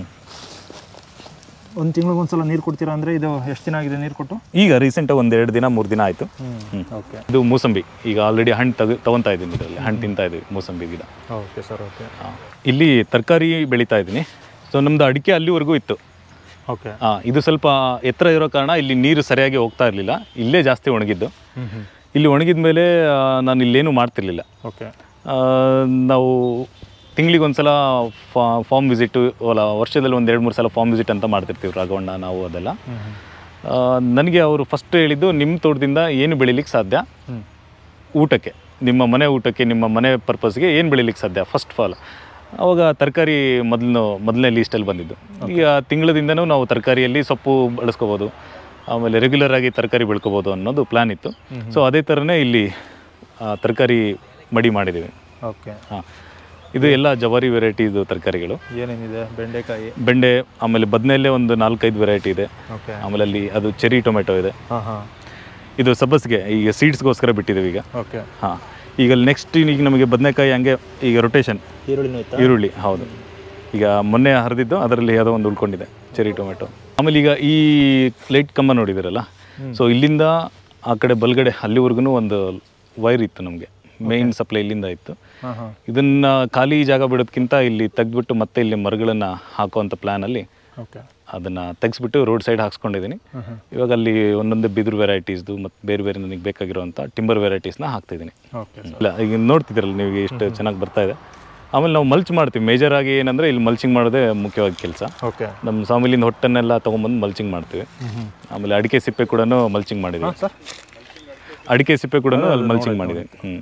ಒಂದು ತಿಂಗಳಿಗೆ ಒಂದ್ಸಲ ನೀರು ಕೊಡ್ತೀರಾ? ಅಂದರೆ ಇದು ಎಷ್ಟು ದಿನ ಆಗಿದೆ ನೀರು ಕೊಟ್ಟು? ಈಗ ರೀಸೆಂಟಾಗಿ ಒಂದು ಎರಡು ದಿನ ಮೂರು ದಿನ ಆಯಿತು. ಓಕೆ, ಇದು ಮೂಸಂಬಿ, ಈಗ ಆಲ್ರೆಡಿ ಹಣ್ಣು ತಗ ತೊಗೊತಾ ಇದ್ದೀನಿ, ಇದರಲ್ಲಿ ಹಣ್ಣು ತಿಂತಾ ಇದ್ದೀವಿ ಮೂಸಂಬಿ ಗಿಡ. Okay sir. ಓಕೆ, ಇಲ್ಲಿ ತರಕಾರಿ ಬೆಳೀತಾ ಇದ್ದೀನಿ. ಸೊ ನಮ್ಮದು ಅಡಿಕೆ ಅಲ್ಲಿವರೆಗೂ ಇತ್ತು. ಓಕೆ, ಹಾಂ, ಇದು ಸ್ವಲ್ಪ ಎತ್ತರ ಇರೋ ಕಾರಣ ಇಲ್ಲಿ ನೀರು ಸರಿಯಾಗಿ ಹೋಗ್ತಾ ಇರಲಿಲ್ಲ, ಇಲ್ಲೇ ಜಾಸ್ತಿ ಒಣಗಿದ್ದು. ಇಲ್ಲಿ ಒಣಗಿದ ಮೇಲೆ ನಾನು ಇಲ್ಲೇನೂ ಮಾಡ್ತಿರ್ಲಿಲ್ಲ. ಓಕೆ. ನಾವು ತಿಂಗಳಿಗೊಂದು ಸಲ ಫಾ ಫಾರ್ಮ್ ವಿಸಿಟು ಅಲ್ಲ ವರ್ಷದಲ್ಲಿ ಒಂದು ಎರಡು ಮೂರು ಸಲ ಫಾರ್ಮ್ ವಿಸಿಟ್ ಅಂತ ಮಾಡ್ತಿರ್ತೀವಿ ರಾಘವಣ್ಣ ನಾವು ಅದೆಲ್ಲ. ನನಗೆ ಅವರು ಫಸ್ಟ್ ಹೇಳಿದ್ದು ನಿಮ್ಮ ತೋಟದಿಂದ ಏನು ಬೆಳಿಲಿಕ್ಕೆ ಸಾಧ್ಯ ಊಟಕ್ಕೆ, ನಿಮ್ಮ ಮನೆ ಊಟಕ್ಕೆ, ನಿಮ್ಮ ಮನೆ ಪರ್ಪಸ್ಗೆ ಏನು ಬೆಳಿಲಿಕ್ಕೆ ಸಾಧ್ಯ ಫಸ್ಟ್ ಆಫ್ ಆಲ್. ಆವಾಗ ತರಕಾರಿ ಮೊದಲು ಮೊದಲನೇ ಲೀಸ್ಟಲ್ಲಿ ಬಂದಿದ್ದು. ಈಗ ತಿಂಗಳದಿಂದನೂ ನಾವು ತರಕಾರಿಯಲ್ಲಿ ಸೊಪ್ಪು ಬಳಸ್ಕೋಬೋದು, ಆಮೇಲೆ ರೆಗ್ಯುಲರ್ ಆಗಿ ತರಕಾರಿ ಬೆಳ್ಕೊಬೋದು ಅನ್ನೋದು ಪ್ಲ್ಯಾನ್ ಇತ್ತು. ಸೊ ಅದೇ ಥರನೇ ಇಲ್ಲಿ ತರಕಾರಿ ಮಡಿ ಮಾಡಿದ್ದೀವಿ. ಓಕೆ. ಹಾಂ, ಇದು ಎಲ್ಲ ಜವಾರಿ ವೆರೈಟಿದು ತರಕಾರಿಗಳು. ಏನೇನಿದೆ? ಬೆಂಡೆಕಾಯಿ, ಬೆಂಡೆ, ಆಮೇಲೆ ಬದನೆಯಲ್ಲೇ ಒಂದು ನಾಲ್ಕೈದು ವೆರೈಟಿ ಇದೆ. ಓಕೆ. ಆಮೇಲೆ ಅಲ್ಲಿ ಅದು ಚೆರಿ ಟೊಮೆಟೊ ಇದೆ. ಹಾಂ ಹಾಂ. ಇದು ಸಬ್ಬಸ್ಗೆ ಈಗ ಸೀಡ್ಸ್ಗೋಸ್ಕರ ಬಿಟ್ಟಿದ್ದೀವಿ ಈಗ. ಓಕೆ. ಹಾಂ, ಈಗ ನೆಕ್ಸ್ಟ್ ಈಗ ನಮಗೆ ಬದನೆಕಾಯಿ ಹಂಗೆ ಈಗ ರೊಟೇಷನ್ ಈರುಳ್ಳಿ ಈರುಳ್ಳಿ ಹೌದು, ಈಗ ಮೊನ್ನೆ ಹರಿದಿದ್ದು ಅದರಲ್ಲಿ ಯಾವುದೋ ಒಂದು ಉಳ್ಕೊಂಡಿದೆ ಚೆರಿ ಟೊಮೆಟೊ. ಆಮೇಲೆ ಈಗ ಈ ಲೈಟ್ ಕಂಬ ನೋಡಿದಿರಲ್ಲ, ಸೊ ಇಲ್ಲಿಂದ ಆ ಕಡೆ ಬಲ್ಗಡೆ ಅಲ್ಲಿವರೆಗೂ ಒಂದು ವೈರ್ ಇತ್ತು ನಮಗೆ, ಮೇಯ್ನ್ ಸಪ್ಲೈ ಇಲ್ಲಿಂದ ಇತ್ತು. ಇದನ್ನು ಖಾಲಿ ಜಾಗ ಬಿಡೋದಕ್ಕಿಂತ ಇಲ್ಲಿ ತೆಗೆದ್ಬಿಟ್ಟು ಮತ್ತೆ ಇಲ್ಲಿ ಮರಗಳನ್ನು ಹಾಕುವಂಥ ಪ್ಲ್ಯಾನಲ್ಲಿ ಅದನ್ನು ತೆಗೆಸ್ಬಿಟ್ಟು ರೋಡ್ ಸೈಡ್ ಹಾಕ್ಸ್ಕೊಂಡಿದ್ದೀನಿ. ಇವಾಗ ಅಲ್ಲಿ ಒಂದೊಂದೇ ಬಿದಿರು ವೆರೈಟೀಸ್ದು ಮತ್ತು ಬೇರೆ ಬೇರೆ ನನಗೆ ಬೇಕಾಗಿರುವಂಥ ಟಿಂಬರ್ ವೆರೈಟೀಸ್ನ ಹಾಕ್ತಿದ್ದೀನಿ. ಇಲ್ಲ ಈಗ ನೋಡ್ತಿದ್ದೀರಲ್ಲ ನೀವು ಎಷ್ಟು ಚೆನ್ನಾಗಿ ಬರ್ತಾ ಇದೆ. ಆಮೇಲೆ ನಾವು ಮಲ್ಚ್ ಮಾಡ್ತೀವಿ. ಮೇಜರ್ ಆಗಿ ಏನಂದರೆ ಇಲ್ಲಿ ಮಲ್ಚಿಂಗ್ ಮಾಡೋದೇ ಮುಖ್ಯವಾಗಿ ಕೆಲಸ. ಓಕೆ. ನಮ್ಮ ಸಾಮಿಲಿಂದ ಹೊಟ್ಟನ್ನೆಲ್ಲ ತೊಗೊಂಬಂದು ಮಲ್ಚಿಂಗ್ ಮಾಡ್ತೀವಿ. ಆಮೇಲೆ ಅಡಿಕೆ ಸಿಪ್ಪೆ ಕೂಡ ಮಲ್ಚಿಂಗ್ ಮಾಡಿದ್ದೀವಿ. ಅಡಿಕೆ ಸಿಪ್ಪೆ ಕೂಡ ಅಲ್ಲಿ ಮಲ್ಚಿಂಗ್ ಮಾಡಿದ್ದೀವಿ. ಹ್ಞೂ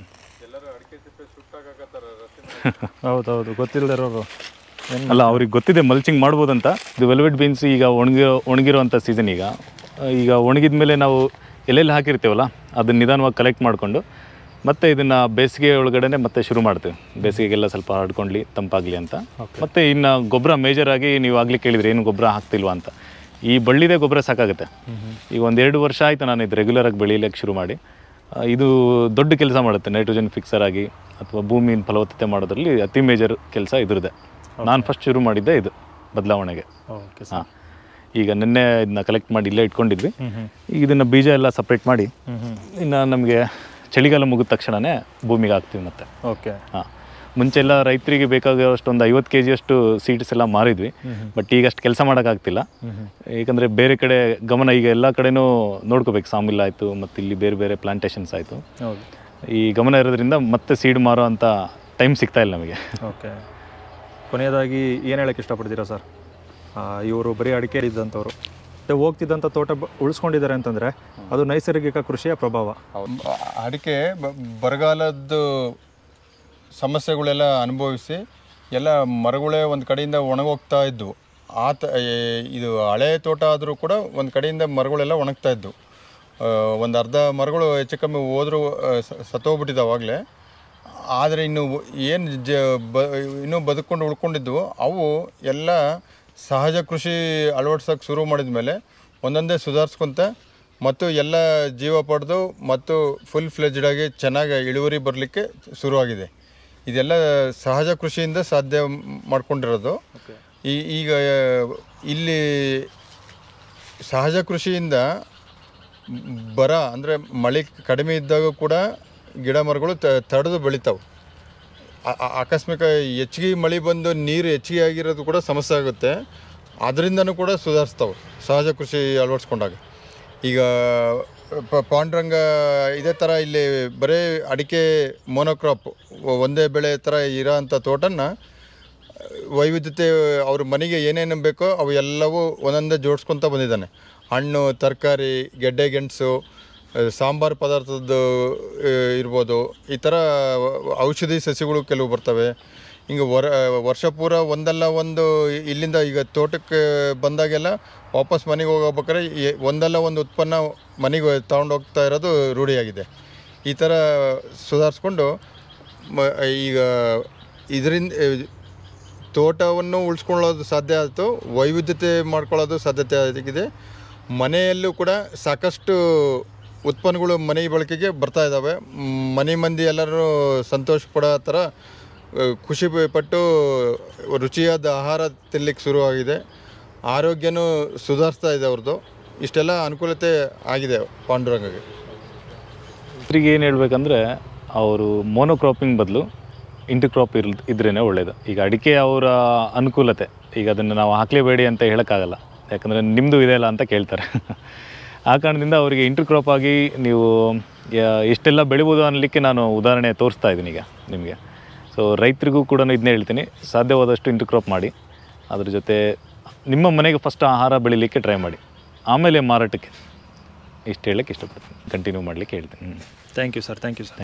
ಹೌದೌದು, ಗೊತ್ತಿಲ್ಲದಿರೋರು ಅಲ್ಲ, ಅವ್ರಿಗೆ ಗೊತ್ತಿದೆ ಮಲ್ಚಿಂಗ್ ಮಾಡ್ಬೋದಂತ. ಇದು ವೆಲ್ವೆಟ್ ಬೀನ್ಸ್ ಈಗ ಒಣಗಿರೋ ಒಣಗಿರೋವಂಥ ಸೀಸನ್. ಈಗ ಈಗ ಒಣಗಿದ ಮೇಲೆ ನಾವು ಎಲ್ಲೆಲ್ಲಿ ಹಾಕಿರ್ತೀವಲ್ಲ ಅದನ್ನ ನಿಧಾನವಾಗಿ ಕಲೆಕ್ಟ್ ಮಾಡಿಕೊಂಡು ಮತ್ತೆ ಇದನ್ನು ಬೇಸಿಗೆ ಒಳಗಡೆ ಮತ್ತೆ ಶುರು ಮಾಡ್ತೀವಿ. ಬೇಸಿಗೆಗೆಲ್ಲ ಸ್ವಲ್ಪ ಹರಡ್ಕೊಂಡ್ಲಿ ತಂಪಾಗಲಿ ಅಂತ. ಮತ್ತು ಇನ್ನು ಗೊಬ್ಬರ ಮೇಜರಾಗಿ ನೀವು ಆಗಲಿ ಕೇಳಿದರೆ ಏನು ಗೊಬ್ಬರ ಹಾಕ್ತಿಲ್ವಾ ಅಂತ. ಈ ಬಳ್ಳಿದೇ ಗೊಬ್ಬರ ಸಾಕಾಗುತ್ತೆ. ಈಗ ಒಂದೆರಡು ವರ್ಷ ಆಯಿತು ನಾನು ಇದು ರೆಗ್ಯುಲರಾಗಿ ಬೆಳೀಲಿಕ್ಕೆ ಶುರು ಮಾಡಿ. ಇದು ದೊಡ್ಡ ಕೆಲಸ ಮಾಡುತ್ತೆ, ನೈಟ್ರೋಜನ್ ಫಿಕ್ಸರ್ ಆಗಿ ಅಥವಾ ಭೂಮಿನ ಫಲವತ್ತತೆ ಮಾಡೋದ್ರಲ್ಲಿ ಅತಿ ಮೇಜರ್ ಕೆಲಸ ಇದ್ರದ್ದೇ. ನಾನು ಫಸ್ಟ್ ಶುರು ಮಾಡಿದ್ದೆ ಇದು ಬದಲಾವಣೆಗೆ. ಹಾಂ, ಈಗ ನಿನ್ನೆ ಇದನ್ನ ಕಲೆಕ್ಟ್ ಮಾಡಿ ಇಲ್ಲೇ ಇಟ್ಕೊಂಡಿದ್ವಿ. ಈಗ ಇದನ್ನು ಬೀಜ ಎಲ್ಲ ಸಪ್ರೇಟ್ ಮಾಡಿ ಇನ್ನು ನಮಗೆ ಚಳಿಗಾಲ ಮುಗಿದ ತಕ್ಷಣವೇ ಭೂಮಿಗೆ ಹಾಕ್ತೀವಿ ಮತ್ತೆ. ಓಕೆ. ಹಾಂ, ಮುಂಚೆಲ್ಲ ರೈತರಿಗೆ ಬೇಕಾಗೋಷ್ಟು ಒಂದು ಐವತ್ತು ಕೆ ಜಿಯಷ್ಟು ಸೀಡ್ಸ್ ಎಲ್ಲ ಮಾರಿದ್ವಿ. ಬಟ್ ಈಗ ಅಷ್ಟು ಕೆಲಸ ಮಾಡೋಕ್ಕಾಗ್ತಿಲ್ಲ. ಏಕೆಂದರೆ ಬೇರೆ ಕಡೆ ಗಮನ ಈಗ ಎಲ್ಲ ಕಡೆನೂ ನೋಡ್ಕೋಬೇಕು. ಸಾಮಿಲ್ ಆಯಿತು ಮತ್ತು ಇಲ್ಲಿ ಬೇರೆ ಬೇರೆ ಪ್ಲಾಂಟೇಶನ್ಸ್ ಆಯಿತು. ಈ ಗಮನ ಇರೋದ್ರಿಂದ ಮತ್ತೆ ಸೀಡ್ ಮಾರೋ ಅಂಥ ಟೈಮ್ ಸಿಗ್ತಾ ಇಲ್ಲ ನಮಗೆ. ಓಕೆ. ಕೊನೆಯದಾಗಿ ಏನು ಹೇಳೋಕ್ಕೆ ಇಷ್ಟಪಡ್ತೀರಾ ಸರ್? ಇವರು ಬರೀ ಅಡಿಕೆ ಇದ್ದಂಥವ್ರು ಹೋಗ್ತಿದ್ದಂಥ ತೋಟ ಉಳಿಸ್ಕೊಂಡಿದ್ದಾರೆ ಅಂತಂದರೆ ಅದು ನೈಸರ್ಗಿಕ ಕೃಷಿಯ ಪ್ರಭಾವ. ಅಡಿಕೆ ಬರಗಾಲದ್ದು ಸಮಸ್ಯೆಗಳೆಲ್ಲ ಅನುಭವಿಸಿ ಎಲ್ಲ ಮರಗಳೇ ಒಂದು ಕಡೆಯಿಂದ ಒಣಗೋಗ್ತಾ ಇದ್ವು. ಆ ತ ಇದು ಹಳೆ ತೋಟ ಆದರೂ ಕೂಡ ಒಂದು ಕಡೆಯಿಂದ ಮರಗಳೆಲ್ಲ ಒಣಗ್ತಾ ಇದ್ವು. ಒಂದು ಅರ್ಧ ಮರಗಳು ಹೆಚ್ಚು ಕಮ್ಮಿ ಹೋದರೂ ಸತ್ತೋಗ್ಬಿಟ್ಟಿದ್ದಾವಾಗಲೇ. ಆದರೆ ಇನ್ನು ಏನು ಜ ಬ ಇನ್ನೂ ಬದುಕೊಂಡು ಉಳ್ಕೊಂಡಿದ್ವು ಅವು ಎಲ್ಲ ಸಹಜ ಕೃಷಿ ಅಳವಡಿಸೋಕೆ ಶುರು ಮಾಡಿದ ಮೇಲೆ ಒಂದೊಂದೇ ಸುಧಾರಿಸ್ಕೊಂತ ಮತ್ತು ಎಲ್ಲ ಜೀವ ಪಡೆದು ಮತ್ತು ಫುಲ್ ಫ್ಲೆಜ್ಡಾಗಿ ಚೆನ್ನಾಗಿ ಇಳುವರಿ ಬರಲಿಕ್ಕೆ ಶುರುವಾಗಿದೆ. ಇದೆಲ್ಲ ಸಹಜ ಕೃಷಿಯಿಂದ ಸಾಧ್ಯ ಮಾಡ್ಕೊಂಡಿರೋದು. ಈ ಈಗ ಇಲ್ಲಿ ಸಹಜ ಕೃಷಿಯಿಂದ ಬರ ಅಂದರೆ ಮಳೆ ಕಡಿಮೆ ಇದ್ದಾಗ ಕೂಡ ಗಿಡ ಮರಗಳು ತಡೆದು ಬೆಳಿತಾವೆ. ಆಕಸ್ಮಿಕ ಹೆಚ್ಚಿಗೆ ಮಳೆ ಬಂದು ನೀರು ಹೆಚ್ಚಿಗೆ ಆಗಿರೋದು ಕೂಡ ಸಮಸ್ಯೆ ಆಗುತ್ತೆ. ಅದರಿಂದನೂ ಕೂಡ ಸುಧಾರಿಸ್ತಾವೆ ಸಹಜ ಕೃಷಿ ಅಳವಡಿಸ್ಕೊಂಡಾಗ. ಈಗ ಪಾಂಡುರಂಗ ಇದೇ ಥರ ಇಲ್ಲಿ ಬರೀ ಅಡಿಕೆ ಮೊನೋಕ್ರಾಪ್ ಒಂದೇ ಬೆಳೆ ಥರ ಇರೋ ಅಂಥ ತೋಟನ ವೈವಿಧ್ಯತೆ ಅವ್ರ ಮನೆಗೆ ಏನೇನು ಬೇಕೋ ಅವು ಎಲ್ಲವೂ ಒಂದೊಂದೇ ಜೋಡಿಸ್ಕೊತ ಬಂದಿದ್ದಾನೆ. ಹಣ್ಣು, ತರಕಾರಿ, ಗೆಡ್ಡೆ ಗೆಣಸು, ಸಾಂಬಾರು ಪದಾರ್ಥದ್ದು ಇರ್ಬೋದು. ಈ ಥರ ಔಷಧಿ ಸಸ್ಯಗಳು ಕೆಲವು ಬರ್ತವೆ. ಹಿಂಗೆ ವರ ವರ್ಷ ಪೂರ ಒಂದಲ್ಲ ಒಂದು ಇಲ್ಲಿಂದ ಈಗ ತೋಟಕ್ಕೆ ಬಂದಾಗೆಲ್ಲ ವಾಪಸ್ ಮನೆಗೆ ಹೋಗ್ಬೇಕಾದ್ರೆ ಒಂದಲ್ಲ ಒಂದು ಉತ್ಪನ್ನ ಮನೆಗೆ ತೊಗೊಂಡೋಗ್ತಾ ಇರೋದು ರೂಢಿಯಾಗಿದೆ. ಈ ಥರ ಸುಧಾರಿಸ್ಕೊಂಡು ಮ ಈಗ ಇದರಿಂದ ತೋಟವನ್ನು ಉಳಿಸ್ಕೊಳ್ಳೋದು ಸಾಧ್ಯ ಆಯಿತು, ವೈವಿಧ್ಯತೆ ಮಾಡ್ಕೊಳ್ಳೋದು ಸಾಧ್ಯತೆ ಆಗಿದೆ. ಮನೆಯಲ್ಲೂ ಕೂಡ ಸಾಕಷ್ಟು ಉತ್ಪನ್ನಗಳು ಮನೆ ಬಳಕೆಗೆ ಬರ್ತಾ ಇದ್ದಾವೆ. ಮನೆ ಮಂದಿ ಎಲ್ಲರೂ ಸಂತೋಷ ಪಡೋ ಥರ ಖುಷಿ ಪಟ್ಟು ರುಚಿಯಾದ ಆಹಾರ ತಿನ್ನಲಿಕ್ಕೆ ಶುರುವಾಗಿದೆ. ಆರೋಗ್ಯನೂ ಸುಧಾರಿಸ್ತಾ ಇದೆ ಅವ್ರದ್ದು. ಇಷ್ಟೆಲ್ಲ ಅನುಕೂಲತೆ ಆಗಿದೆ ಪಾಂಡುರಂಗಗೆ. ರೈತರಿಗೆ ಏನು ಹೇಳ್ಬೇಕಂದ್ರೆ ಅವರು ಮೋನೋಕ್ರಾಪಿಂಗ್ ಬದಲು ಇಂಟರ್ಕ್ರಾಪ್ ಇರ್ ಇದ್ರೇ ಒಳ್ಳೆಯದು. ಈಗ ಅಡಿಕೆ ಅವರ ಅನುಕೂಲತೆ, ಈಗ ಅದನ್ನು ನಾವು ಹಾಕಲೇಬೇಡಿ ಅಂತ ಹೇಳೋಕ್ಕಾಗಲ್ಲ, ಯಾಕಂದರೆ ನಿಮ್ಮದು ಇದೆಯಲ್ಲ ಅಂತ ಕೇಳ್ತಾರೆ. ಆ ಕಾರಣದಿಂದ ಅವರಿಗೆ ಇಂಟರ್ಕ್ರಾಪ್ ಆಗಿ ನೀವು ಯಾ- ಇಷ್ಟೆಲ್ಲ ಬೆಳಿಬೋದು ಅನ್ನಲಿಕ್ಕೆ ನಾನು ಉದಾಹರಣೆ ತೋರಿಸ್ತಾ ಇದ್ದೀನಿ ಈಗ ನಿಮಗೆ. ಸೊ ರೈತರಿಗೂ ಕೂಡ ಇದನ್ನೇ ಹೇಳ್ತೀನಿ, ಸಾಧ್ಯವಾದಷ್ಟು ಇಂಟರ್ಕ್ರಾಪ್ ಮಾಡಿ. ಅದ್ರ ಜೊತೆ ನಿಮ್ಮ ಮನೆಗೆ ಫಸ್ಟ್ ಆಹಾರ ಬೆಳಿಲಿಕ್ಕೆ ಟ್ರೈ ಮಾಡಿ, ಆಮೇಲೆ ಮಾರಾಟಕ್ಕೆ. ಇಷ್ಟು ಹೇಳಕ್ಕೆ ಇಷ್ಟಪಡ್ತೀನಿ, ಕಂಟಿನ್ಯೂ ಮಾಡಲಿಕ್ಕೆ ಹೇಳ್ತೀನಿ. Thank you sir thank you sir